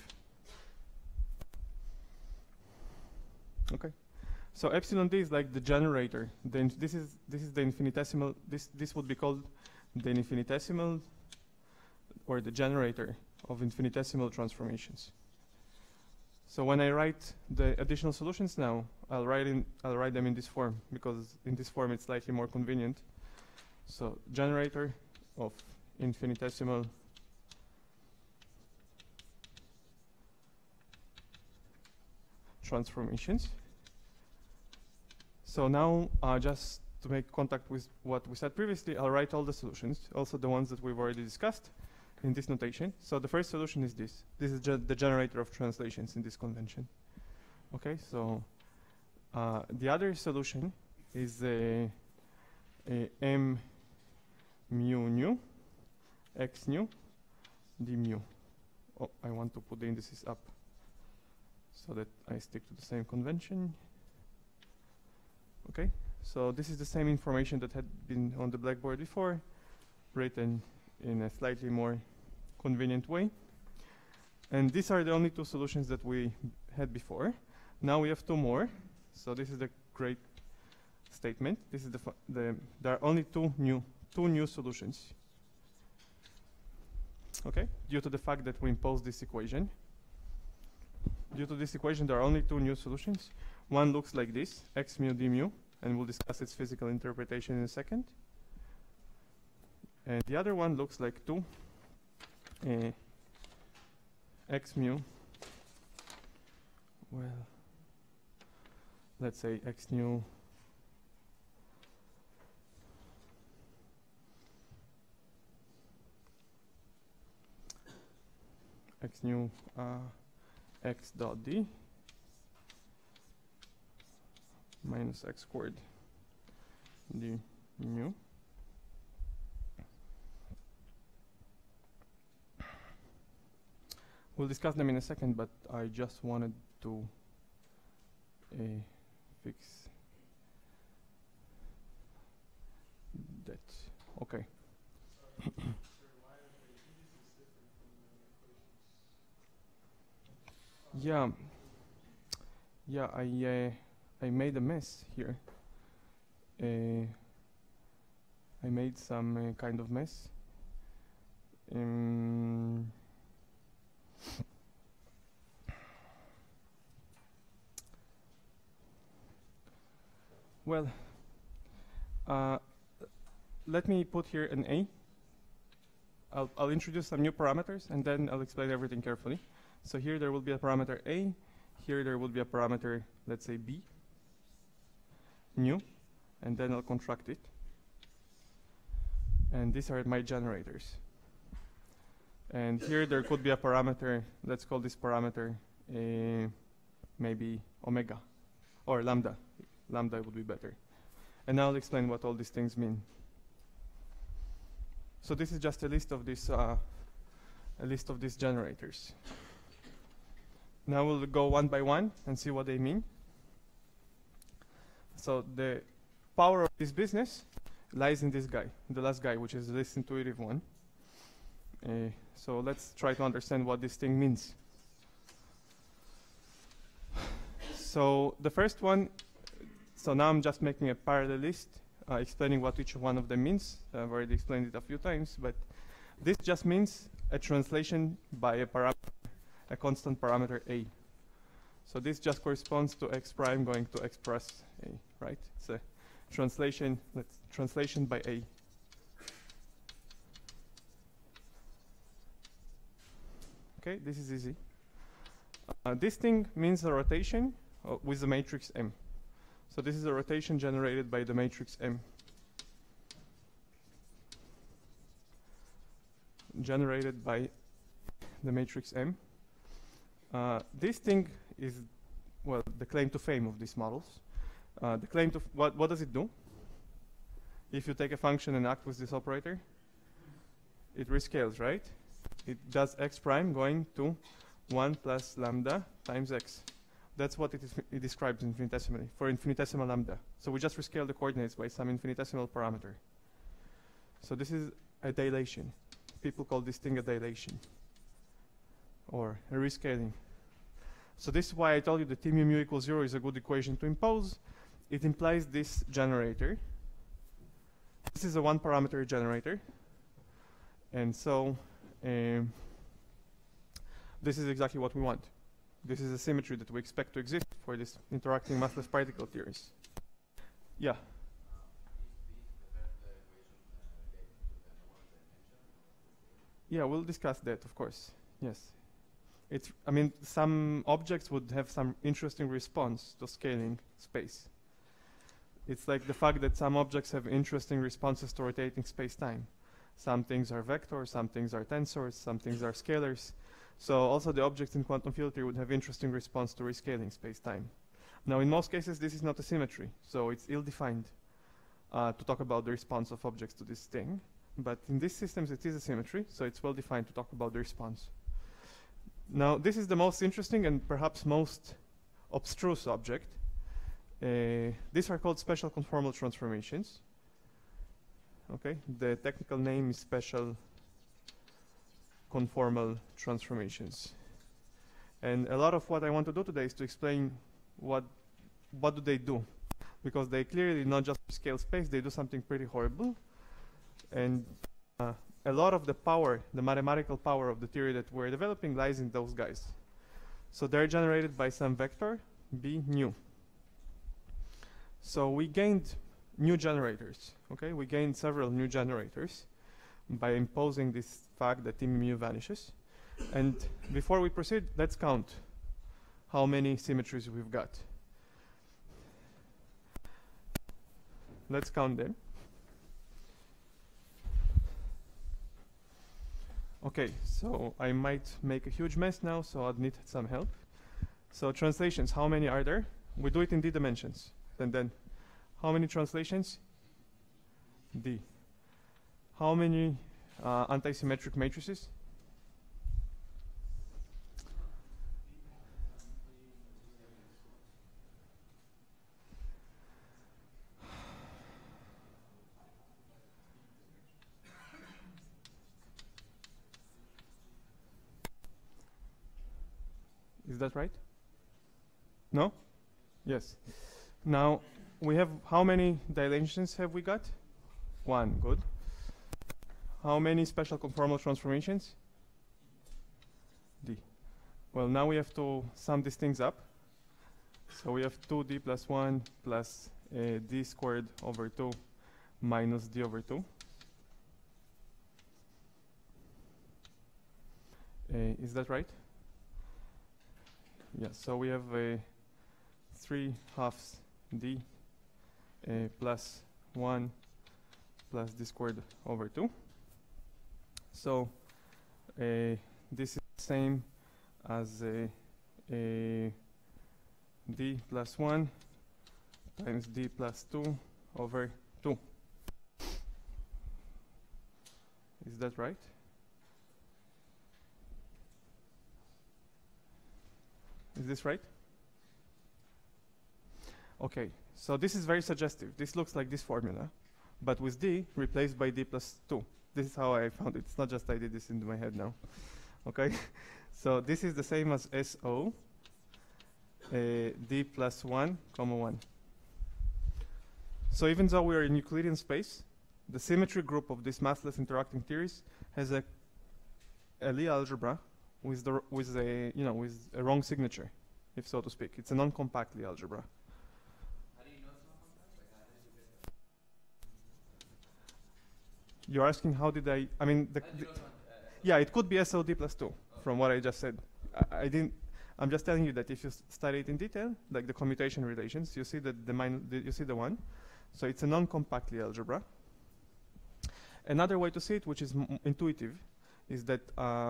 Speaker 1: Okay. So epsilon d is like the generator. Then this is the infinitesimal. This would be called the infinitesimal or the generator of infinitesimal transformations. So when I write the additional solutions now, I'll write them in this form because in this form it's slightly more convenient. So generator of infinitesimal transformations. So now just to make contact with what we said previously, I'll write all the solutions, also the ones that we've already discussed in this notation. So the first solution is this. This is the generator of translations in this convention. Okay, so the other solution is a m mu nu x nu d mu. Oh, I want to put the indices up so that I stick to the same convention. Okay, So this is the same information that had been on the blackboard before, written in a slightly more convenient way. And these are the only two solutions that we had before. Now we have two more. So this is the great statement. This is there are only two new solutions. Okay, due to the fact that we impose this equation. Due to this equation, there are only two new solutions. One looks like this, x mu d mu, and we'll discuss its physical interpretation in a second. And the other one looks like 2 x mu, well, let's say x nu x dot d minus x squared d mu. We'll discuss them in a second, but I just wanted to fix that. Okay. Yeah, I made a mess here. I made some kind of mess. Well, let me put here an A. I'll introduce some new parameters and then I'll explain everything carefully. So here there will be a parameter A, here there will be a parameter, let's say B, new, and then I'll contract it. And these are my generators. And here there could be a parameter, let's call this parameter maybe omega, or lambda. Lambda would be better. And now I'll explain what all these things mean. So this is just a list of these generators. Now we'll go one by one and see what they mean. So the power of this business lies in this guy, the last guy, which is the least intuitive one. So let's try to understand what this thing means. So the first one, so now I'm just making a parallel list, explaining what each one of them means. I've already explained it a few times, but this just means a translation by a parameter, a constant parameter a. So this just corresponds to x prime going to x plus a, right? It's a translation, translation by a. Okay, this is easy. This thing means a rotation with the matrix M. So this is a rotation generated by the matrix M. Generated by the matrix M. This thing is, well, the claim to fame of these models. The claim to, what does it do? If you take a function and act with this operator, it rescales, right? It does x prime going to 1 plus lambda times x. That's what it describes infinitesimally, for infinitesimal lambda. So we just rescale the coordinates by some infinitesimal parameter. So this is a dilation. People call this thing a dilation, or a rescaling. So this is why I told you that T mu mu equals 0 is a good equation to impose. It implies this generator. This is a one parameter generator. And so this is exactly what we want. This is a symmetry that we expect to exist for this interacting massless particle theories. Yeah. Yeah, we'll discuss that, of course. Yes. I mean, some objects would have some interesting response to scaling space. It's like the fact that some objects have interesting responses to rotating space-time. Some things are vectors, some things are tensors, some things are scalars. So also the objects in quantum field theory would have interesting response to rescaling space-time. Now in most cases this is not a symmetry, so it's ill-defined to talk about the response of objects to this thing. But in these systems it is a symmetry, so it's well-defined to talk about the response. Now this is the most interesting and perhaps most abstruse object. These are called special conformal transformations. Okay, the technical name is special conformal transformations. And a lot of what I want to do today is to explain what do they do, because they clearly not just scale space, they do something pretty horrible. And a lot of the power, the mathematical power of the theory that we're developing lies in those guys. So they're generated by some vector b nu. So we gained new generators, okay? We gained several new generators by imposing this fact that mu vanishes. And before we proceed, let's count how many symmetries we've got. Let's count them. Okay, so I might make a huge mess now, so I'd need some help. So translations, how many are there? We do it in d dimensions. And then, how many translations? D. How many antisymmetric matrices? Is that right? No? Yes. Now, we have, how many dilations have we got? One, good. How many special conformal transformations? D. Well, now we have to sum these things up. So we have 2d plus 1 plus d squared over 2 minus d over 2. Is that right? Yeah, so we have 3 halves d plus 1 plus d squared over 2. So this is the same as d plus 1 times d plus 2 over 2. Is that right? Is this right? Okay, so this is very suggestive. This looks like this formula, but with d replaced by d plus 2. This is how I found it. It's not just I did this in my head now. Okay, so this is the same as SO, d plus 1, comma 1. So even though we are in Euclidean space, the symmetry group of these massless interacting theories has a Lie algebra with a wrong signature, if so to speak. It's a non-compact Lie algebra.
Speaker 2: How do you know it's not compact? Like, how did you get that?
Speaker 1: You're asking how did I mean,
Speaker 2: How did you know it's not,
Speaker 1: yeah, it could be SOD plus 2 from what I just said. I didn't, I'm just telling you that if you study it in detail, like the commutation relations, you see that you see the one. So it's a non-compact Lie algebra. Another way to see it, which is intuitive, is that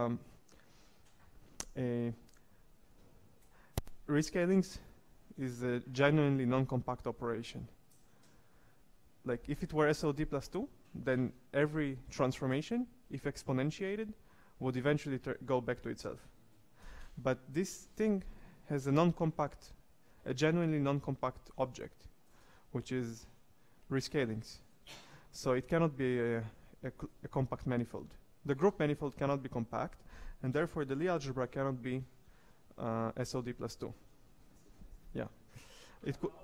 Speaker 1: rescalings is a genuinely non-compact operation. Like if it were SOD plus 2, then every transformation, if exponentiated, would eventually go back to itself. But this thing has a genuinely non-compact object, which is rescalings. So it cannot be a compact manifold. The group manifold cannot be compact, and therefore the Lie algebra cannot be SOD plus 2. Yeah. It could.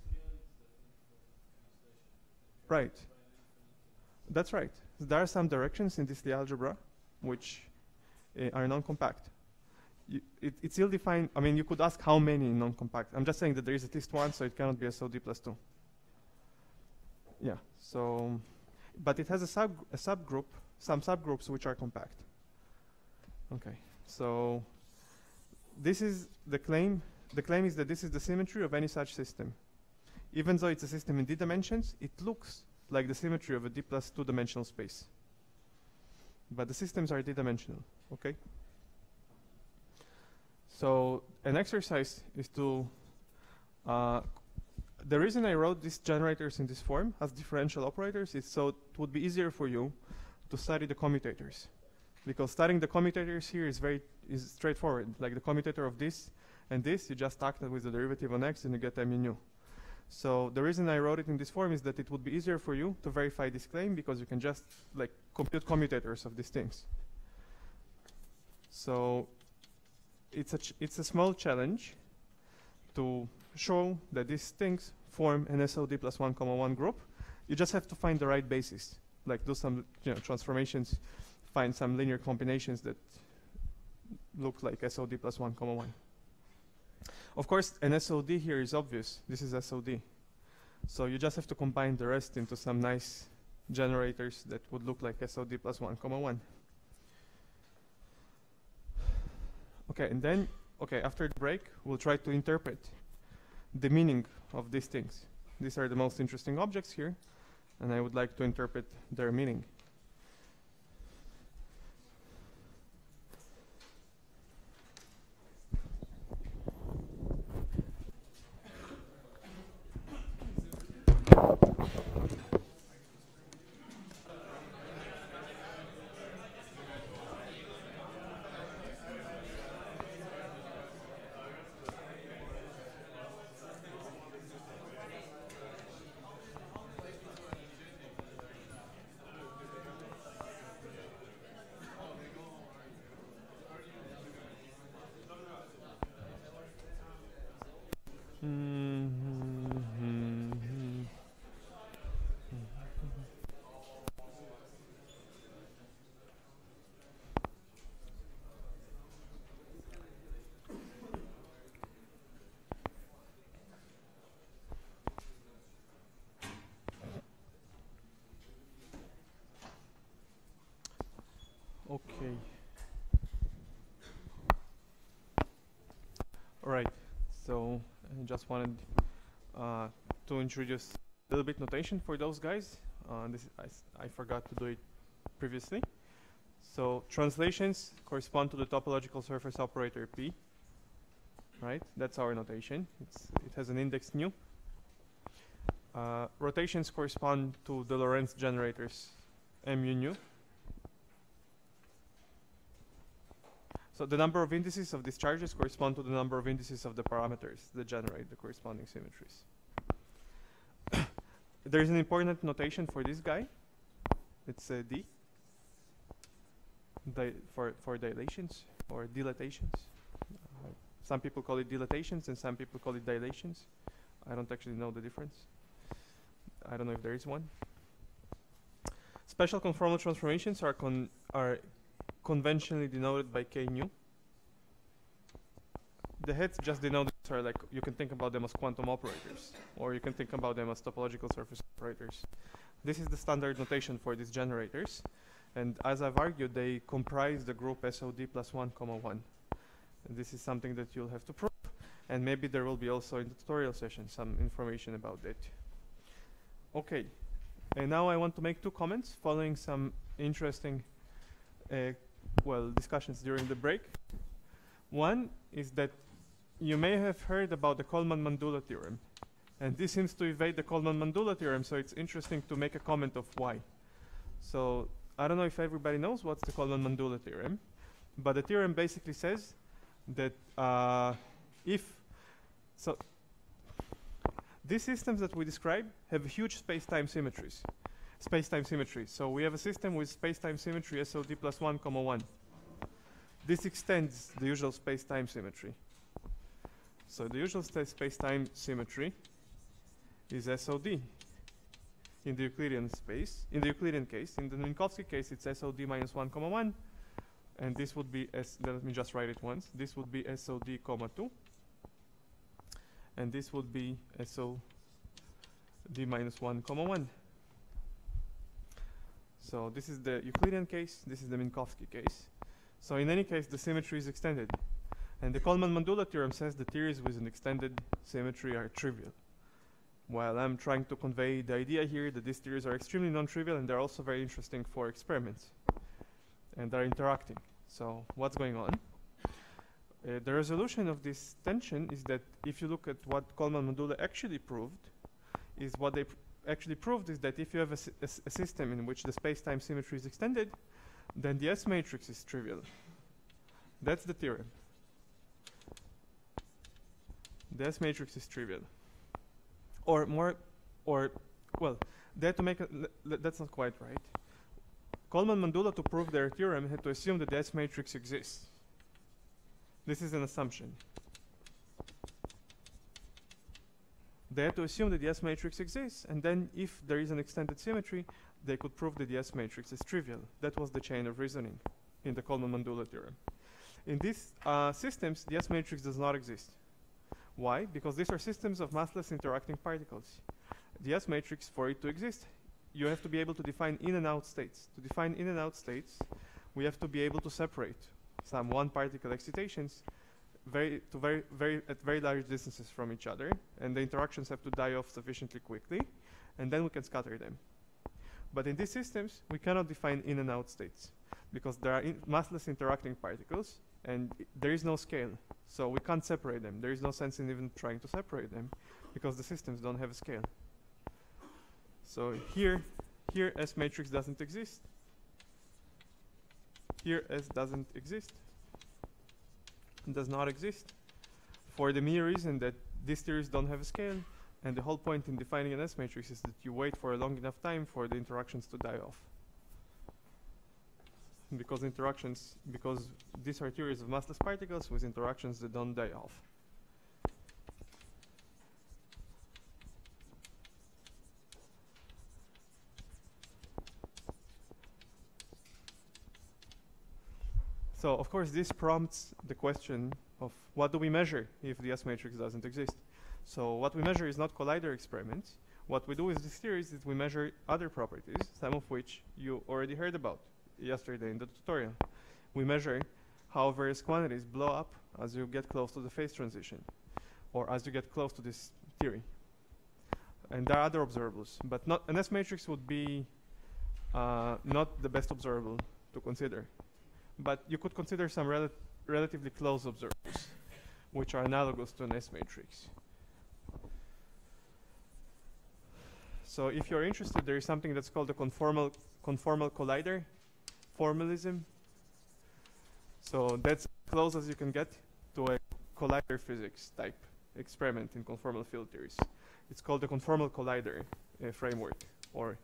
Speaker 1: Right. That's right. There are some directions in this Lie algebra which are non-compact. It's ill-defined. I mean, you could ask how many non-compact. I'm just saying that there is at least one, so it cannot be SOD plus 2. Yeah. So, but it has a subgroup, some subgroups which are compact. Okay. So this is the claim. The claim is that this is the symmetry of any such system. Even though it's a system in d dimensions, it looks like the symmetry of a d plus 2-dimensional space. But the systems are d-dimensional, okay? So an exercise is to, the reason I wrote these generators in this form as differential operators is so it would be easier for you to study the commutators. Because studying the commutators here is straightforward. Like the commutator of this and this, you just act with the derivative on x and you get mu nu. So the reason I wrote it in this form is that it would be easier for you to verify this claim because you can just like compute commutators of these things. So it's a small challenge to show that these things form an SOD plus 1, 1 group. You just have to find the right basis, like do some transformations, find some linear combinations that look like SOD plus 1, 1. Of course, an SOD here is obvious. This is SOD. So you just have to combine the rest into some nice generators that would look like SOD plus 1, 1. Okay, and then, after the break, we'll try to interpret the meaning of these things. These are the most interesting objects here, and I would like to interpret their meaning. Okay. All right. So I just wanted to introduce a little bit notation for those guys. I forgot to do it previously. So translations correspond to the topological surface operator P. Right? That's our notation. It has an index nu. Rotations correspond to the Lorentz generators mu nu. So the number of indices of these charges correspond to the number of indices of the parameters that generate the corresponding symmetries. There is an important notation for this guy. It's D for dilations or dilatations. Some people call it dilatations and some people call it dilations. I don't actually know the difference. I don't know if there is one. Special conformal transformations are conventionally denoted by K nu. The heads just denoted are like, you can think about them as quantum operators, or you can think about them as topological surface operators. This is the standard notation for these generators, and as I've argued, they comprise the group SOD plus 1, 1. And this is something that you'll have to prove, and maybe there will be also in the tutorial session some information about that. Okay, and now I want to make two comments following some interesting discussions during the break. One is that you may have heard about the Coleman-Mandula theorem, and this seems to evade the Coleman-Mandula theorem, so it's interesting to make a comment of why. So I don't know if everybody knows what's the Coleman-Mandula theorem, but the theorem basically says that these systems that we describe have huge space-time symmetries. So we have a system with space-time symmetry SOD plus 1, 1. This extends the usual space-time symmetry. So the usual space-time symmetry is SOD in the Euclidean space, in the Euclidean case. In the Minkowski case, it's SOD minus 1, 1. And this would be, let me just write it once. This would be SOD, 2. And this would be SOD minus 1, 1. So this is the Euclidean case, this is the Minkowski case. So in any case, the symmetry is extended. And the Coleman-Mandula theorem says that theories with an extended symmetry are trivial. While I'm trying to convey the idea here that these theories are extremely non-trivial and they're also very interesting for experiments. And they're interacting. So what's going on? The resolution of this tension is that if you look at what Coleman-Mandula actually proved, is what they actually proved is that if you have a system in which the space-time symmetry is extended, then the S matrix is trivial. That's the theorem. The S matrix is trivial. or more, or, well, they had to make that's not quite right. Coleman-Mandula, to prove their theorem, had to assume that the S matrix exists. This is an assumption. They had to assume that the S matrix exists, and then if there is an extended symmetry, they could prove that the S matrix is trivial. That was the chain of reasoning in the Coleman-Mandula theorem. In these systems, the S matrix does not exist. Why? Because these are systems of massless interacting particles. The S matrix, for it to exist, you have to be able to define in and out states. To define in and out states, we have to be able to separate some one-particle excitations at very large distances from each other, and the interactions have to die off sufficiently quickly, and then we can scatter them. But in these systems, we cannot define in and out states because there are massless interacting particles, and there is no scale, so we can't separate them. There is no sense in even trying to separate them because the systems don't have a scale. So here S matrix doesn't exist. Here S doesn't exist. Does not exist for the mere reason that these theories don't have a scale, and the whole point in defining an S matrix is that you wait for a long enough time for the interactions to die off. Because these are theories of massless particles with interactions that don't die off. So, of course, this prompts the question of what do we measure if the S matrix doesn't exist? So what we measure is not collider experiments. What we do with these theories is we measure other properties, some of which you already heard about yesterday in the tutorial. We measure how various quantities blow up as you get close to the phase transition, or as you get close to this theory. And there are other observables, but not an S matrix would be not the best observable to consider. But you could consider some relatively close observables, which are analogous to an S matrix. So if you're interested, there is something that's called the conformal collider formalism. So that's as close as you can get to a collider physics type experiment in conformal field theories. It's called the conformal collider framework, or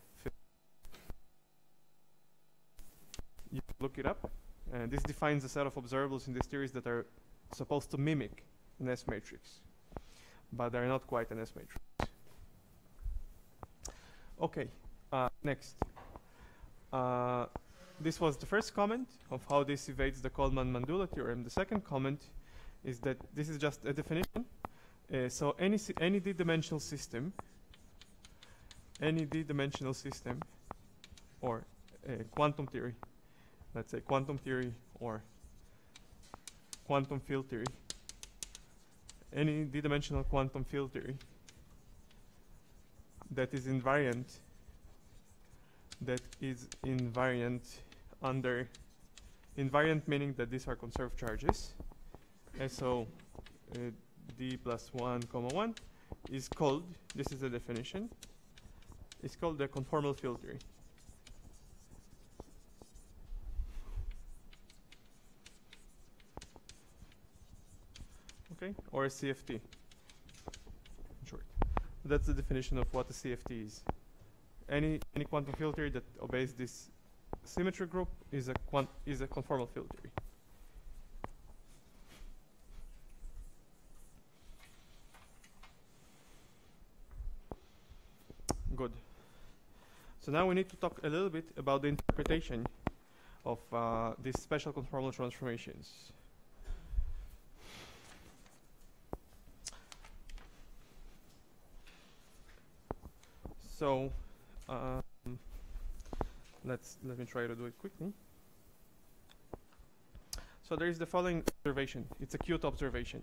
Speaker 1: you can look it up. And this defines a set of observables in these theories that are supposed to mimic an S matrix, but they're not quite an S matrix. Okay, next. This was the first comment of how this evades the Coleman-Mandula theorem. The second comment is that this is just a definition. So any d-dimensional system, or quantum theory, let's say quantum theory or quantum field theory, any d-dimensional quantum field theory that is invariant under invariant, meaning that these are conserved charges. And so d plus 1 comma 1 is called, this is the definition, it's called the conformal field theory. Okay, or a CFT, in short. That's the definition of what a CFT is. Any quantum field theory that obeys this symmetry group is a conformal field theory. Good. So now we need to talk a little bit about the interpretation of these special conformal transformations. So let me try to do it quickly. So there is the following observation. It's a cute observation.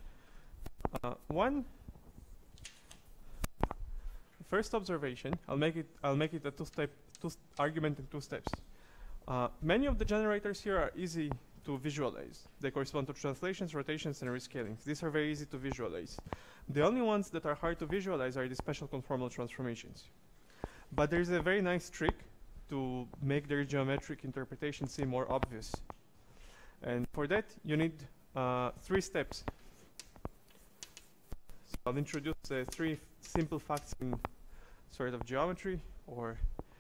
Speaker 1: First observation. I'll make it a two-step argument in 2 steps. Many of the generators here are easy to visualize. They correspond to translations, rotations, and rescalings. These are very easy to visualize. The only ones that are hard to visualize are the special conformal transformations. But there's a very nice trick to make their geometric interpretation seem more obvious. And for that, you need 3 steps. I'll introduce three simple facts in sort of geometry, or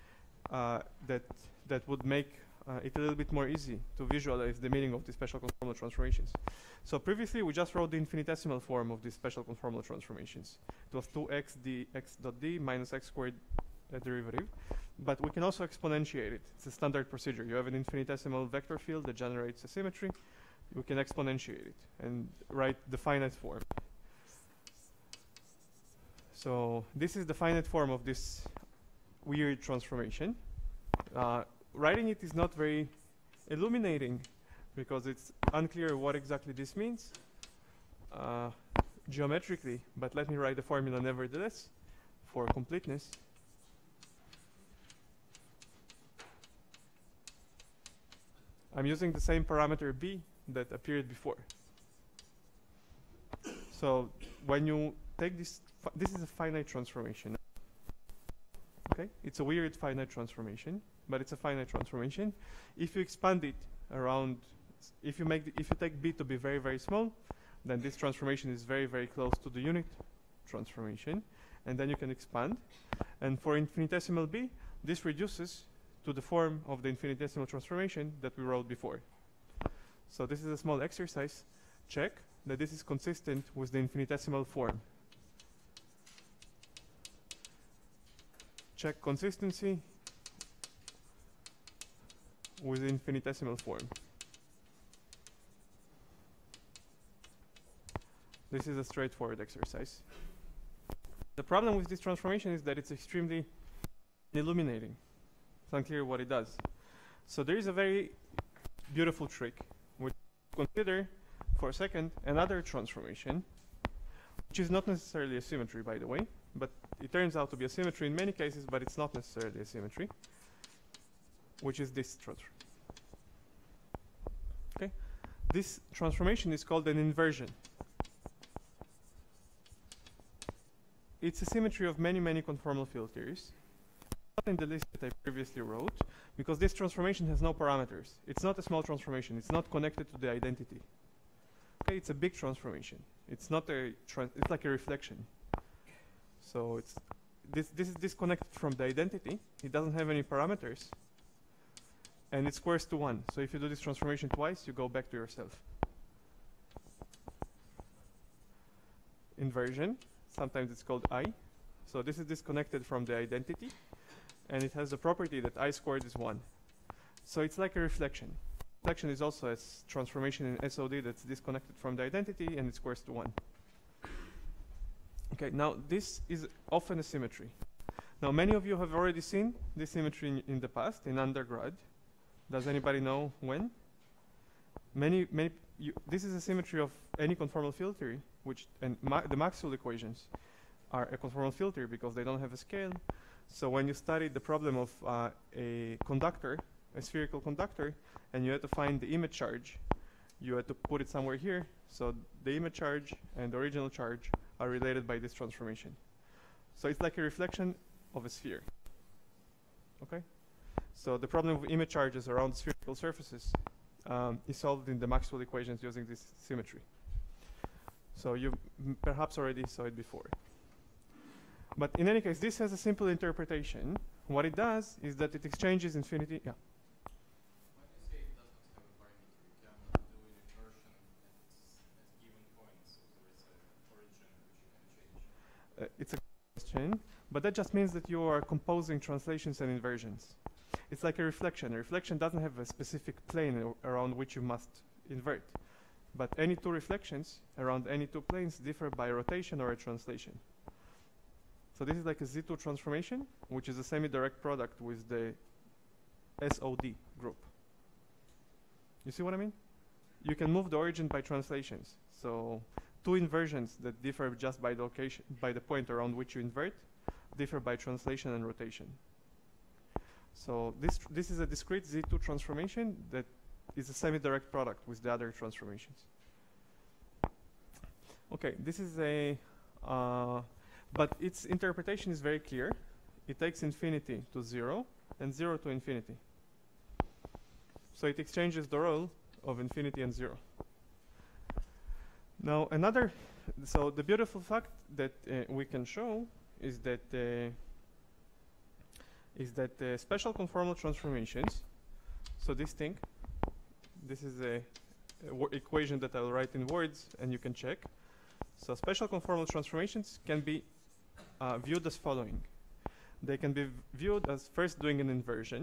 Speaker 1: that would make it a little bit more easy to visualize the meaning of the special conformal transformations. So previously we just wrote the infinitesimal form of these special conformal transformations. It was 2x dx dot d minus x squared derivative, but we can also exponentiate it. It's a standard procedure. You have an infinitesimal vector field that generates a symmetry. We can exponentiate it and write the finite form. So this is the finite form of this weird transformation. Writing it is not very illuminating because it's unclear what exactly this means geometrically, but let me write the formula nevertheless for completeness. I'm using the same parameter b that appeared before. So when you take this, this is a finite transformation. Okay, it's a weird finite transformation, but it's a finite transformation. If you expand it around, if you take b to be very, very small, then this transformation is very, very close to the unit transformation, and then you can expand. And for infinitesimal b, this reduces to the form of the infinitesimal transformation that we wrote before. So this is a small exercise. Check that this is consistent with the infinitesimal form. Check consistency with the infinitesimal form. This is a straightforward exercise. The problem with this transformation is that it's extremely illuminating. It's unclear what it does. So there is a very beautiful trick. We consider for a second another transformation, which is not necessarily a symmetry, by the way, but it turns out to be a symmetry in many cases, but it's not necessarily a symmetry, which is this transform. Okay, this transformation is called an inversion. It's a symmetry of many, many conformal field theories. Not in the list that I previously wrote, because this transformation has no parameters. It's not a small transformation. It's not connected to the identity. Okay, it's a big transformation. It's not a it's like a reflection. So it's this is disconnected from the identity. It doesn't have any parameters, and it squares to 1. So if you do this transformation twice, you go back to yourself. Inversion. Sometimes it's called I. So this is disconnected from the identity, and it has the property that I squared is 1. So it's like a reflection. Reflection is also a transformation in SOD that's disconnected from the identity, and it squares to 1. Okay, now this is often a symmetry. Now many of you have already seen this symmetry in the past, in undergrad. Does anybody know when? This is a symmetry of any conformal field theory, which the Maxwell equations are a conformal field theory because they don't have a scale. So when you studied the problem of a conductor, a spherical conductor, and you had to find the image charge, you had to put it somewhere here. So the image charge and the original charge are related by this transformation. So it's like a reflection of a sphere. Okay? So the problem of image charges around spherical surfaces is solved in the Maxwell equations using this symmetry. So you perhaps already saw it before. But in any case, this has a simple interpretation. What it does is that it exchanges infinity. Yeah.
Speaker 4: When you say it doesn't have a parameter, you can do an inversion at given points. So there is an origin which you can change.
Speaker 1: It's a question, but that just means that you are composing translations and inversions. It's like a reflection. A reflection doesn't have a specific plane around which you must invert. But any two reflections around any two planes differ by rotation or a translation. So this is like a Z2 transformation, which is a semi-direct product with the SOD group. You see what I mean? You can move the origin by translations. So two inversions that differ just by the location, by the point around which you invert, differ by translation and rotation. So this is a discrete Z2 transformation that is a semi-direct product with the other transformations. Okay, this is a, but its interpretation is very clear. It takes infinity to 0 and 0 to infinity. So it exchanges the role of infinity and 0. Now another So the beautiful fact that we can show is that special conformal transformations. So this thing, this is a equation that I'll write in words, and you can check. So special conformal transformations can be viewed as following. They can be viewed as first doing an inversion,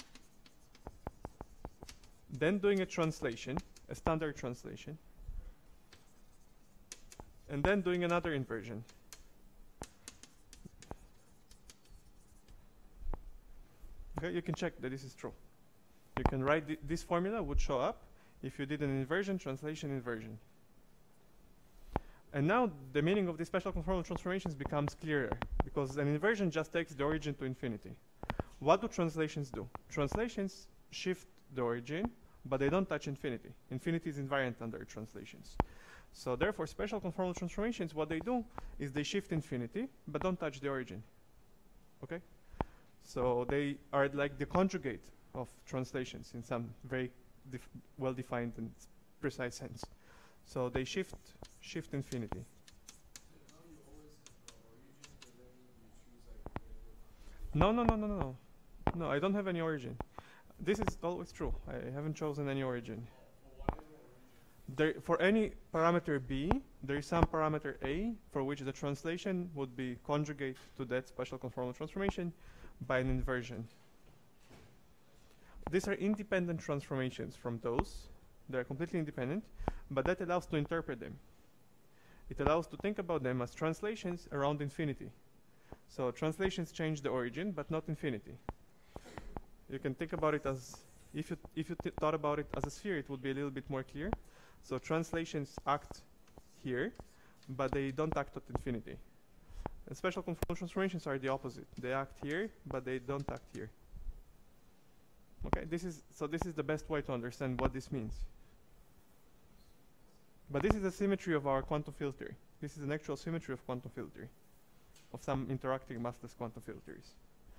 Speaker 1: then doing a translation, a standard translation, and then doing another inversion. Okay, you can check that this is true. You can write this formula would show up if you did an inversion, translation, inversion. And now the meaning of the special conformal transformations becomes clearer, because an inversion just takes the origin to infinity. What do translations do? Translations shift the origin, but they don't touch infinity. Infinity is invariant under translations. So therefore, special conformal transformations, what they do is they shift infinity, but don't touch the origin. Okay? So they are like the conjugate of translations in some very well-defined and precise sense. So they shift infinity.
Speaker 3: So now you always have the origin, but then you choose like whatever.
Speaker 1: No, I don't have any origin. This is always true. I haven't chosen any origin.
Speaker 3: For whatever origin.
Speaker 1: There, for any parameter b, there is some parameter a for which the translation would be conjugate to that special conformal transformation by an inversion. These are independent transformations from those. They are completely independent, but that allows to interpret them. It allows to think about them as translations around infinity. So translations change the origin, but not infinity. You can think about it as, if you thought about it as a sphere, it would be a little bit more clear. So translations act here, but they don't act at infinity. And special conformal transformations are the opposite. They act here, but they don't act here. Okay, this is the best way to understand what this means. But this is the symmetry of our quantum field theory. This is an actual symmetry of quantum field theory, of some interacting massless quantum field theories.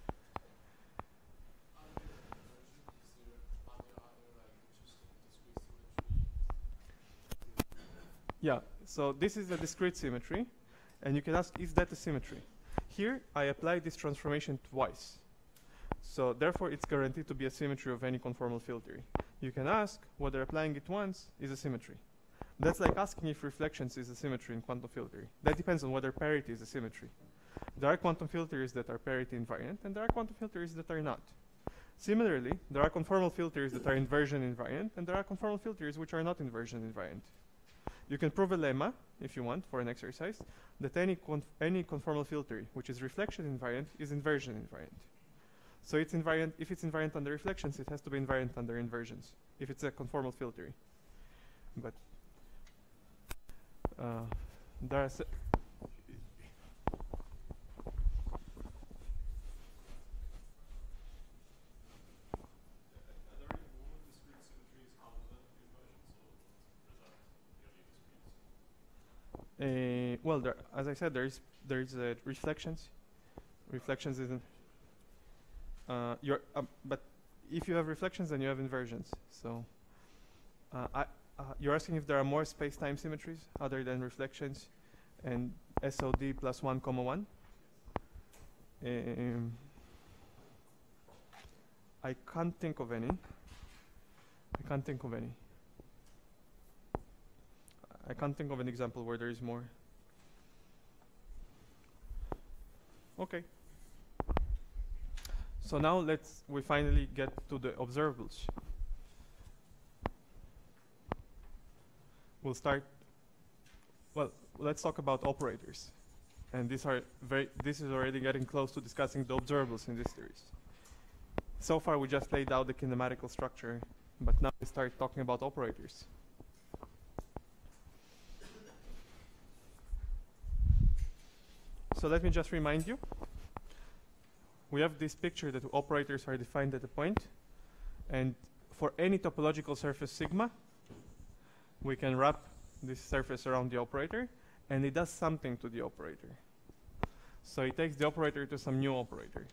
Speaker 1: Yeah, so this is a discrete symmetry, and you can ask, is that a symmetry? Here, I apply this transformation twice. So therefore, it's guaranteed to be a symmetry of any conformal field theory. You can ask whether applying it once is a symmetry. That's like asking if reflections is a symmetry in quantum field theory. That depends on whether parity is a symmetry. There are quantum field theories that are parity invariant, and there are quantum field theories that are not. Similarly, there are conformal field theories that are inversion invariant, and there are conformal field theories which are not inversion invariant. You can prove a lemma, if you want, for an exercise, that any conformal field theory which is reflection invariant is inversion invariant. So it's invariant. If it's invariant under reflections, it has to be invariant under inversions, if it's a conformal field theory. But there are well, as I said, there is reflections. Reflections isn't. But if you have reflections, then you have inversions. So you're asking if there are more space-time symmetries other than reflections and SOD plus 1, 1. I can't think of any. I can't think of an example where there is more. Okay. So now we finally get to the observables. We'll start, well, let's talk about operators. And this is already getting close to discussing the observables in this series. So far we just laid out the kinematical structure, but now we start talking about operators. So let me just remind you. We have this picture that operators are defined at a point, and for any topological surface sigma, we can wrap this surface around the operator, and it does something to the operator. So it takes the operator to some new operator.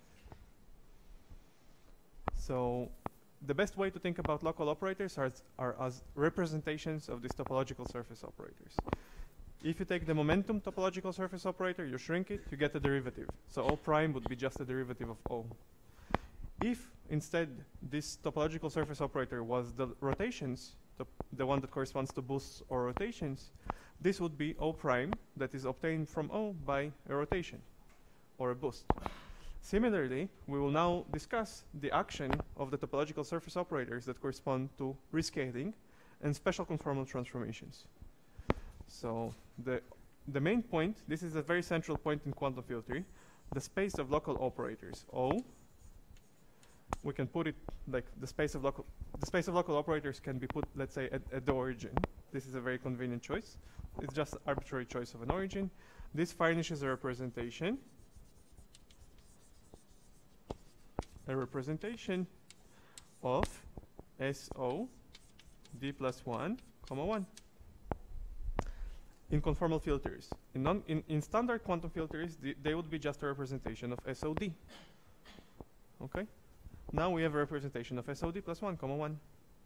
Speaker 1: So the best way to think about local operators are as representations of these topological surface operators. If you take the momentum topological surface operator, you shrink it, you get a derivative. So O prime would be just a derivative of O. If instead this topological surface operator was the rotations, the one that corresponds to boosts or rotations, this would be O prime that is obtained from O by a rotation or a boost. Similarly, we will now discuss the action of the topological surface operators that correspond to rescaling and special conformal transformations. So the main point, this is a very central point in quantum field theory, the space of local operators O. We can put it like the space of local operators can be put, let's say, at the origin. This is a very convenient choice. It's just arbitrary choice of an origin. This furnishes a representation of SO d plus 1, comma 1. In conformal filters. In standard quantum filters, they would be just a representation of SOD. Okay? Now we have a representation of SOD plus 1, comma 1.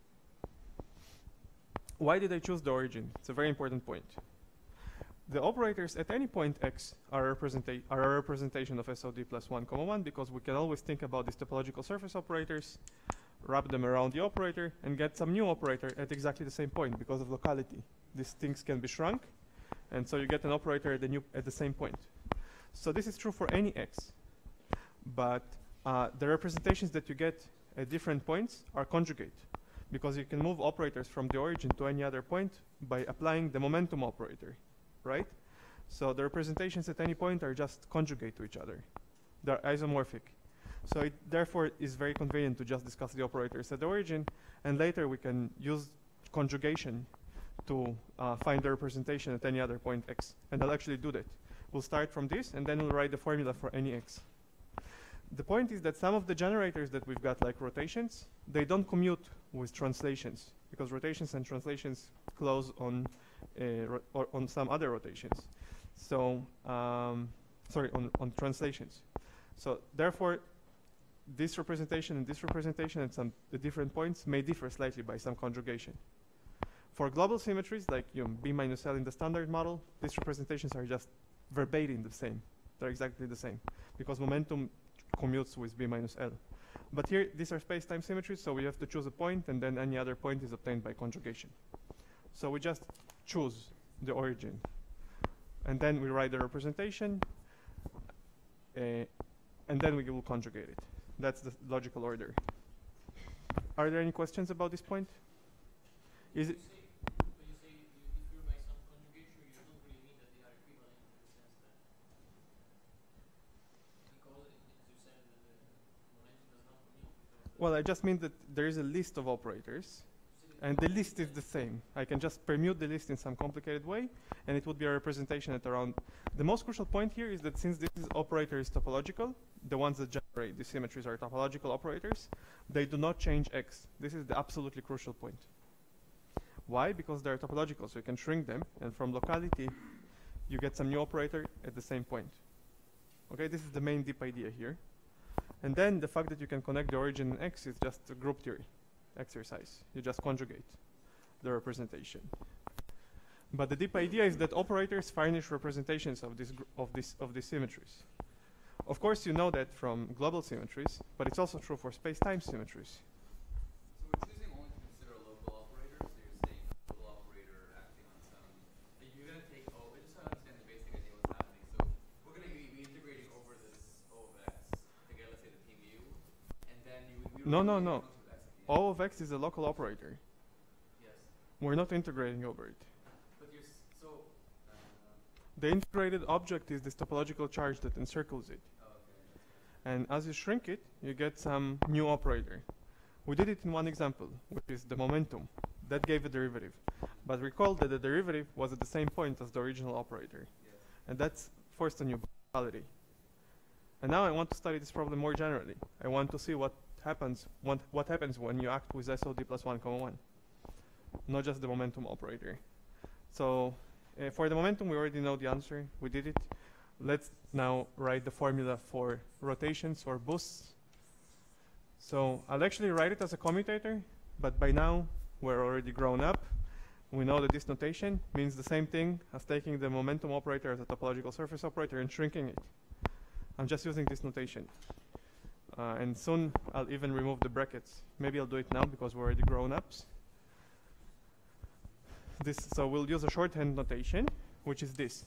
Speaker 1: Why did I choose the origin? It's a very important point. The operators at any point x are a representation of SOD plus 1, comma 1, because we can always think about these topological surface operators, wrap them around the operator, and get some new operator at exactly the same point because of locality. These things can be shrunk, and so you get an operator at the same point. So this is true for any x. But the representations that you get at different points are conjugate, because you can move operators from the origin to any other point by applying the momentum operator, right? So the representations at any point are just conjugate to each other. They're isomorphic. So it therefore is very convenient to just discuss the operators at the origin, and later we can use conjugation to find the representation at any other point x. And I'll actually do that. We'll start from this, and then we'll write the formula for any x. The point is that some of the generators that we've got, like rotations, they don't commute with translations, because rotations and translations close on or on some other rotations. So, sorry, on translations. So therefore, this representation at some different points may differ slightly by some conjugation. For global symmetries, like B minus L in the standard model, these representations are just verbatim the same. They're exactly the same, because momentum commutes with B minus L. But here, these are space-time symmetries, so we have to choose a point, and then any other point is obtained by conjugation. So we just choose the origin. And then we write the representation, and then we will conjugate it. That's the logical order. Are there any questions about this point? Is it?
Speaker 3: When you say if you're by some conjugation, you don't really mean that they are equivalent in the sense that because you said that the momentum does not commute.
Speaker 1: Well, I just mean that there is a list of operators, and the list is the same. I can just permute the list in some complicated way, and it would be a representation at around. The most crucial point here is that since this operator is topological, the ones that generate the symmetries are topological operators, they do not change x. This is the absolutely crucial point. Why? Because they're topological, so you can shrink them, and from locality, you get some new operator at the same point. Okay, this is the main deep idea here. And then the fact that you can connect the origin and x is just a group theory exercise. You just conjugate the representation. But the deep idea is that operators furnish representations of these symmetries. Of course, you know that from global symmetries, but it's also true for space-time symmetries.
Speaker 2: So we're choosing only to consider a local operator, so you're saying a local operator acting on some, like you're going to take O, I just want to understand the basic idea of what's happening. So we're going to be integrating over this O of x to get, let's say, the P mu, and then
Speaker 1: No. O of x is a local operator.
Speaker 2: Yes.
Speaker 1: We're not integrating over it.
Speaker 2: But you're,
Speaker 1: The integrated object is this topological charge that encircles it. And as you shrink it, you get some new operator. We did it in one example, which is the momentum. That gave a derivative. But recall that the derivative was at the same point as the original operator.
Speaker 2: Yes.
Speaker 1: And that's forced on you by locality. And now I want to study this problem more generally. I want to see what happens when you act with SOD plus 1, 1. Not just the momentum operator. So for the momentum, we already know the answer. We did it. Let's now write the formula for rotations or boosts. So I'll actually write it as a commutator, but by now we're already grown up. we know that this notation means the same thing as taking the momentum operator as a topological surface operator and shrinking it. I'm just using this notation. And soon I'll even remove the brackets. Maybe I'll do it now because we're already grown-ups. So we'll use a shorthand notation, which is this.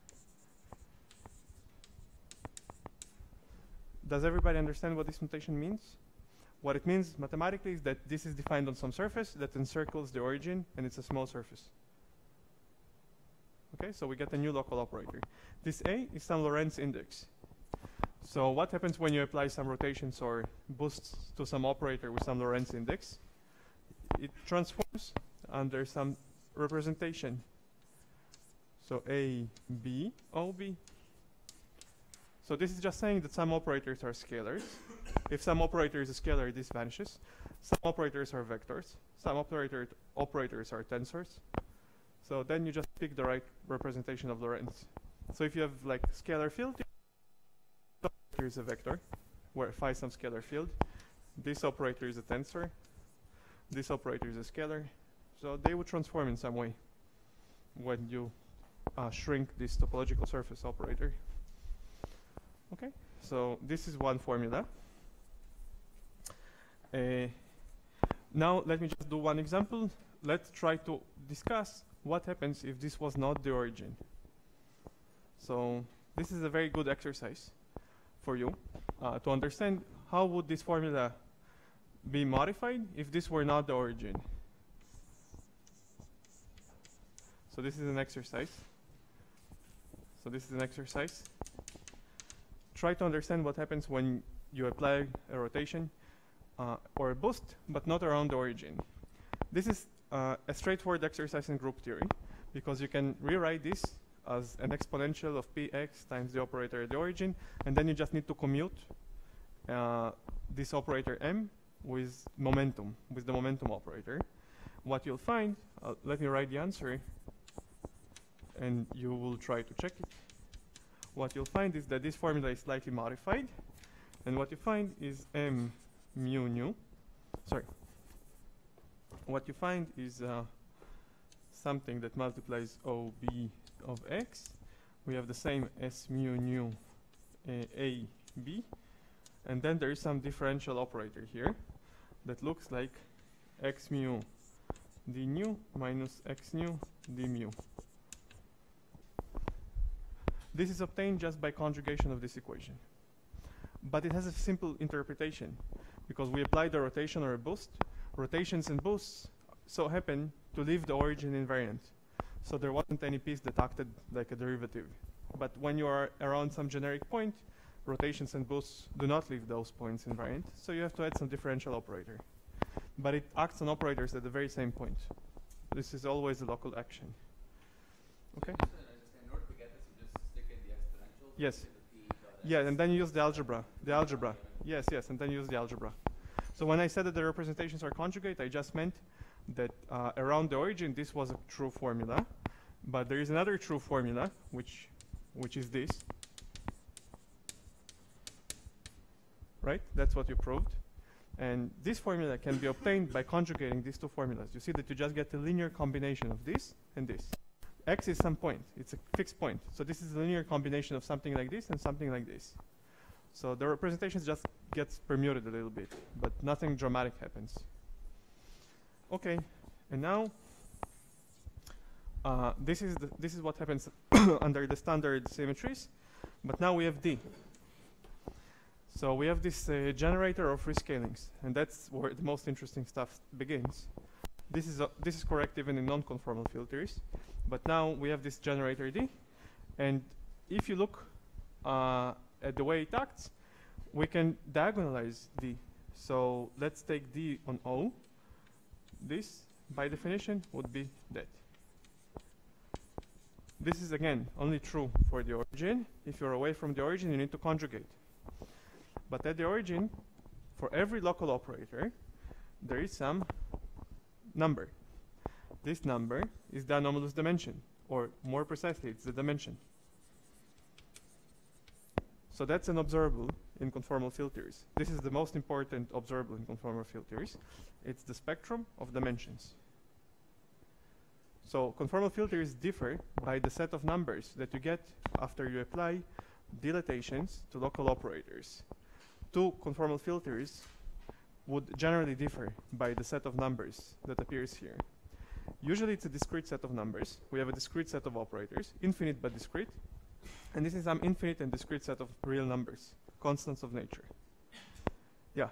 Speaker 1: Does everybody understand what this notation means? What it means mathematically is that this is defined on some surface that encircles the origin, and it's a small surface. Okay, so we get a new local operator. This A is some Lorentz index. So what happens when you apply some rotations or boosts to some operator with some Lorentz index? It transforms under some representation. So A, B, O, B. So this is just saying that some operators are scalars. If some operator is a scalar, this vanishes. Some operators are vectors. Some operators are tensors. So then you just pick the right representation of Lorentz. So if you have like scalar field, here is a vector where phi some scalar field. This operator is a tensor. This operator is a scalar. So they would transform in some way when you shrink this topological surface operator. Okay, so this is one formula. Now let me just do one example. Let's try to discuss what happens if this was not the origin. So this is a very good exercise for you to understand how would this formula be modified if this were not the origin. So this is an exercise. Try to understand what happens when you apply a rotation or a boost, but not around the origin. This is a straightforward exercise in group theory, because you can rewrite this as an exponential of px times the operator at the origin, and then you just need to commute this operator m with momentum, with the momentum operator. What you'll find, let me write the answer, and you will try to check it. What you'll find is that this formula is slightly modified, and what you find is m mu nu. Sorry. What you find is something that multiplies OB of x. We have the same S mu nu A B, and then there is some differential operator here that looks like x mu d nu minus x nu d mu. This is obtained just by conjugation of this equation. But it has a simple interpretation, because we apply the rotation or a boost. Rotations and boosts so happen to leave the origin invariant. So there wasn't any piece that acted like a derivative. But when you are around some generic point, rotations and boosts do not leave those points invariant. So you have to add some differential operator. But it acts on operators at the very same point. This is always a local action. Okay?
Speaker 2: In order to get this, you just stick in the exponential?
Speaker 1: Yes. Yeah, and then you use the algebra. Yes, and then you use the algebra. So when I said that the representations are conjugate, I just meant that around the origin, this was a true formula. But there is another true formula, which is this. Right? That's what you proved. And this formula can be obtained by conjugating these two formulas. You see that you just get a linear combination of this and this. X is some point. It's a fixed point. So this is a linear combination of something like this and something like this. So the representations just gets permuted a little bit, but nothing dramatic happens. Okay, and now this is what happens under the standard symmetries, but now we have D. So we have this generator of rescalings, and that's where the most interesting stuff begins. This is correct even in non-conformal field theories, but now we have this generator D, and if you look at the way it acts, we can diagonalize D. So let's take D on O. This, by definition, would be that. This is, again, only true for the origin. If you're away from the origin, you need to conjugate. But at the origin, for every local operator, there is some number. This number is the anomalous dimension, or more precisely, it's the dimension. So that's an observable in conformal field theories. This is the most important observable in conformal field theories. It's the spectrum of dimensions. So conformal filters differ by the set of numbers that you get after you apply dilatations to local operators. Two conformal filters would generally differ by the set of numbers that appears here. Usually it's a discrete set of numbers. We have a discrete set of operators, infinite but discrete. And this is some infinite and discrete set of real numbers, constants of nature. Yeah?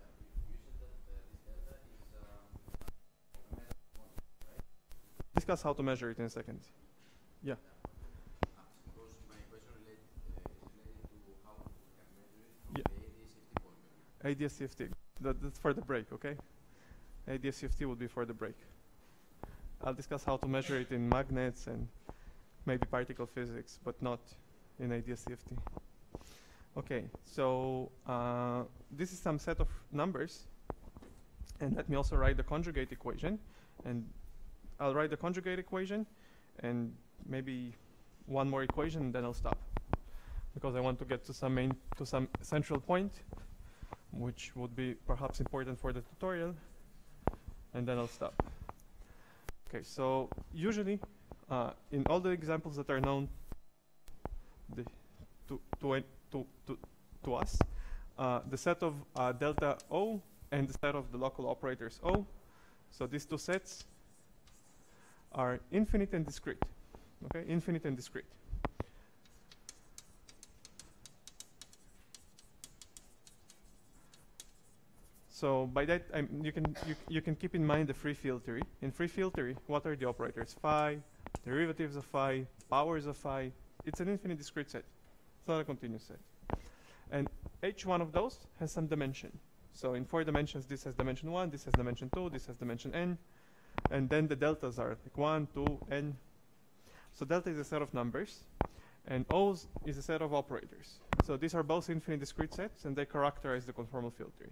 Speaker 1: Discuss how to measure it in a second. Yeah.
Speaker 5: Because my question is related to how we can measure it from
Speaker 1: Yeah.
Speaker 5: the ADS-50 pointer.
Speaker 1: That's for the break, okay? ADS-50 would be for the break. I'll discuss how to measure it in magnets and maybe particle physics, but not in ADS-50. Okay, so this is some set of numbers, and let me also write the conjugate equation, and I'll write the conjugate equation and maybe one more equation, and then I'll stop, because I want to get to some central point, which would be perhaps important for the tutorial, and then I'll stop. Okay, so usually in all the examples that are known to us, the set of delta O and the set of the local operators O, so these two sets are infinite and discrete. Okay, infinite and discrete. So by that, you can keep in mind the free field theory. In free field theory, what are the operators? Phi, derivatives of phi, powers of phi. It's an infinite discrete set. It's not a continuous set. And each one of those has some dimension. So in 4 dimensions, this has dimension 1, this has dimension 2, this has dimension n. And then the deltas are like 1, 2, n. So delta is a set of numbers, and O's is a set of operators. So these are both infinite discrete sets, and they characterize the conformal field theory.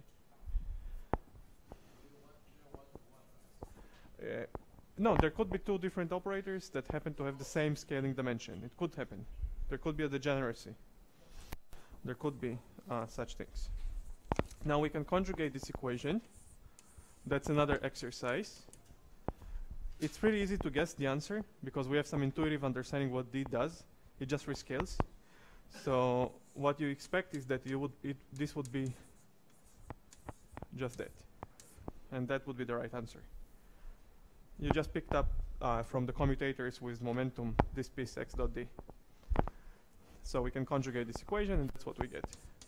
Speaker 1: No, there could be 2 different operators that happen to have the same scaling dimension. It could happen. There could be a degeneracy. There could be such things. Now we can conjugate this equation. That's another exercise. It's pretty easy to guess the answer because we have some intuitive understanding what D does. It just rescales. So what you expect is that this would be just that. And that would be the right answer. You just picked up from the commutators with momentum this piece x dot d. So we can conjugate this equation, and that's what we get.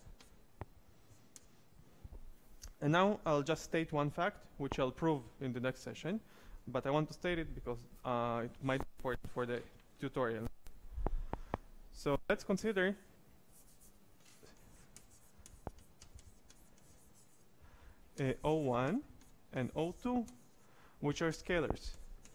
Speaker 1: And now I'll just state one fact, which I'll prove in the next session. But I want to state it because it might be important for the tutorial. So let's consider O1 and O2, which are scalars.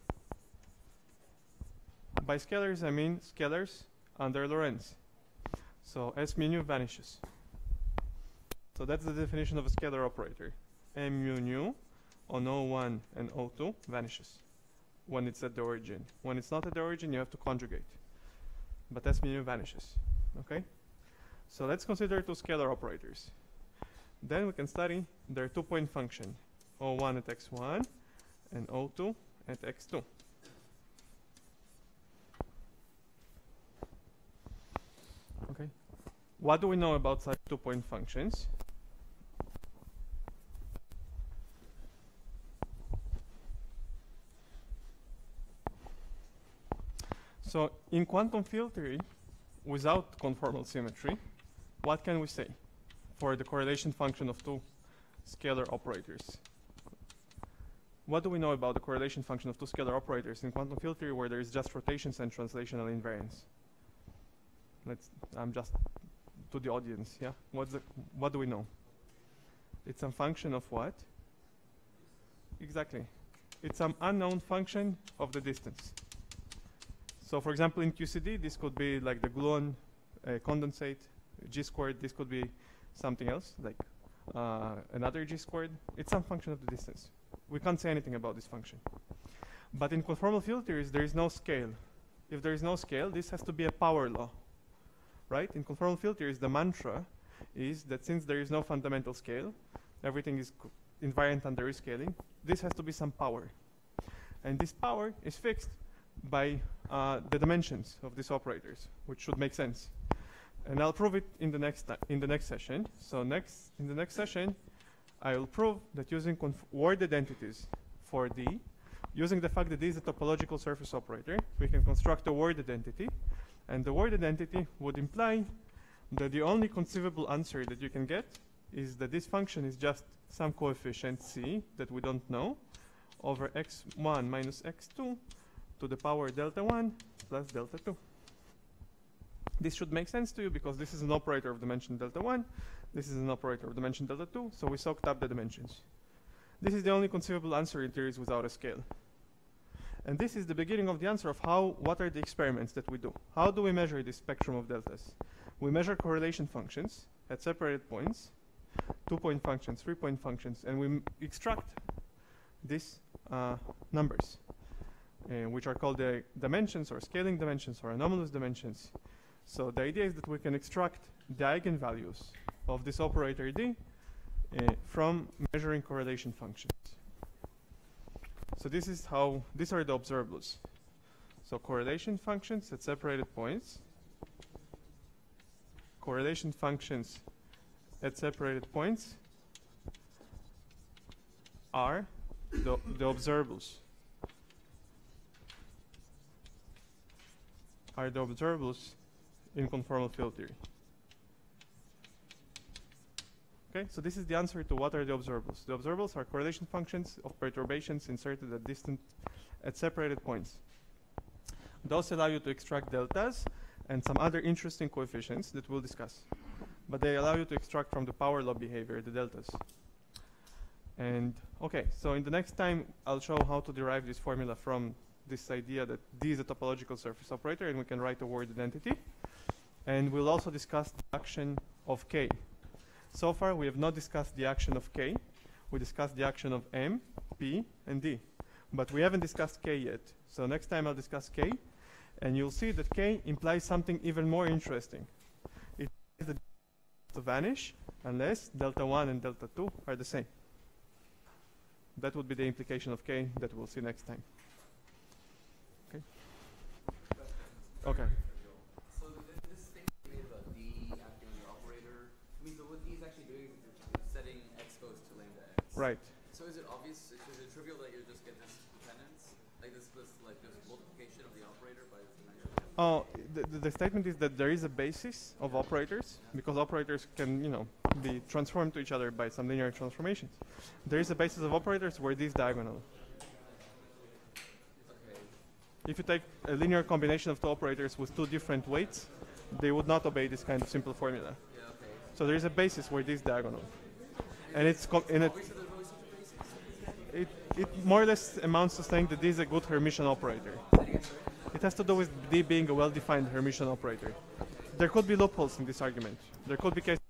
Speaker 1: By scalars, I mean scalars under Lorentz. So S mu nu vanishes. So that's the definition of a scalar operator. M mu nu on O1 and O2 vanishes when it's at the origin. When it's not at the origin, you have to conjugate. But S mu nu vanishes. Okay? So let's consider 2 scalar operators. Then we can study their 2-point function, O1 at x1 and O2 at x2. Okay. What do we know about such 2-point functions? So in quantum field theory, without conformal symmetry, what can we say for the correlation function of 2 scalar operators? What do we know about the correlation function of 2 scalar operators in quantum field theory where there is just rotations and translational invariance? I'm just to the audience, yeah? What do we know? It's some function of what? Exactly. It's some unknown function of the distance. So for example, in QCD, this could be like the gluon condensate, G squared. This could be something else, like another G squared. It's some function of the distance. We can't say anything about this function. But in conformal field theories, there is no scale. If there is no scale, this has to be a power law, right? In conformal field theories, the mantra is that since there is no fundamental scale, everything is invariant under rescaling, this has to be some power. And this power is fixed by the dimensions of these operators, which should make sense. And I'll prove it in the next session. So in the next session, I will prove that using word identities for D, using the fact that D is a topological surface operator, we can construct a word identity, and the word identity would imply that the only conceivable answer that you can get is that this function is just some coefficient C that we don't know over x1 minus x2 to the power delta 1 plus delta 2. This should make sense to you because this is an operator of dimension delta 1, this is an operator of dimension delta 2, so we soaked up the dimensions. This is the only conceivable answer in theories without a scale. And this is the beginning of the answer of what are the experiments that we do. How do we measure this spectrum of deltas? We measure correlation functions at separated points, 2-point functions, 3-point functions, and we extract these numbers, which are called the dimensions or scaling dimensions or anomalous dimensions. So the idea is that we can extract the eigenvalues of this operator D from measuring correlation functions. So this is how, these are the observables. So correlation functions at separated points, correlation functions at separated points are the observables. Are the observables in conformal field theory. Okay, so this is the answer to what are the observables. The observables are correlation functions of perturbations inserted at separated points. Those allow you to extract deltas and some other interesting coefficients that we'll discuss. But they allow you to extract from the power law behavior the deltas. And okay, so in the next time I'll show how to derive this formula from this idea that D is a topological surface operator and we can write a word identity. And we'll also discuss the action of K. So far we have not discussed the action of K. We discussed the action of M, P, and D. But we haven't discussed K yet. So next time I'll discuss K. And you'll see that K implies something even more interesting. It implies to vanish unless delta 1 and delta 2 are the same. That would be the implication of K that we'll see next time. Okay. Okay.
Speaker 5: So this thing you made about D acting on the operator, I mean, so what D is actually doing is setting x goes to lambda x.
Speaker 1: Right.
Speaker 5: So is it obvious, is it trivial that you just get this dependence? Like this multiplication of the operator by its dimension?
Speaker 1: Oh, the statement is that there is a basis of operators, because operators can, be transformed to each other by some linear transformations. There is a basis of operators where D is diagonal.
Speaker 5: Okay.
Speaker 1: If you take a linear combination of two operators with two different weights, they would not obey this kind of simple formula.
Speaker 5: Yeah, okay.
Speaker 1: So there is a basis where D is diagonal. And it's it more or less amounts to saying that D is a good Hermitian operator. It has to do with D being a well-defined Hermitian operator. There could be loopholes in this argument. There could be cases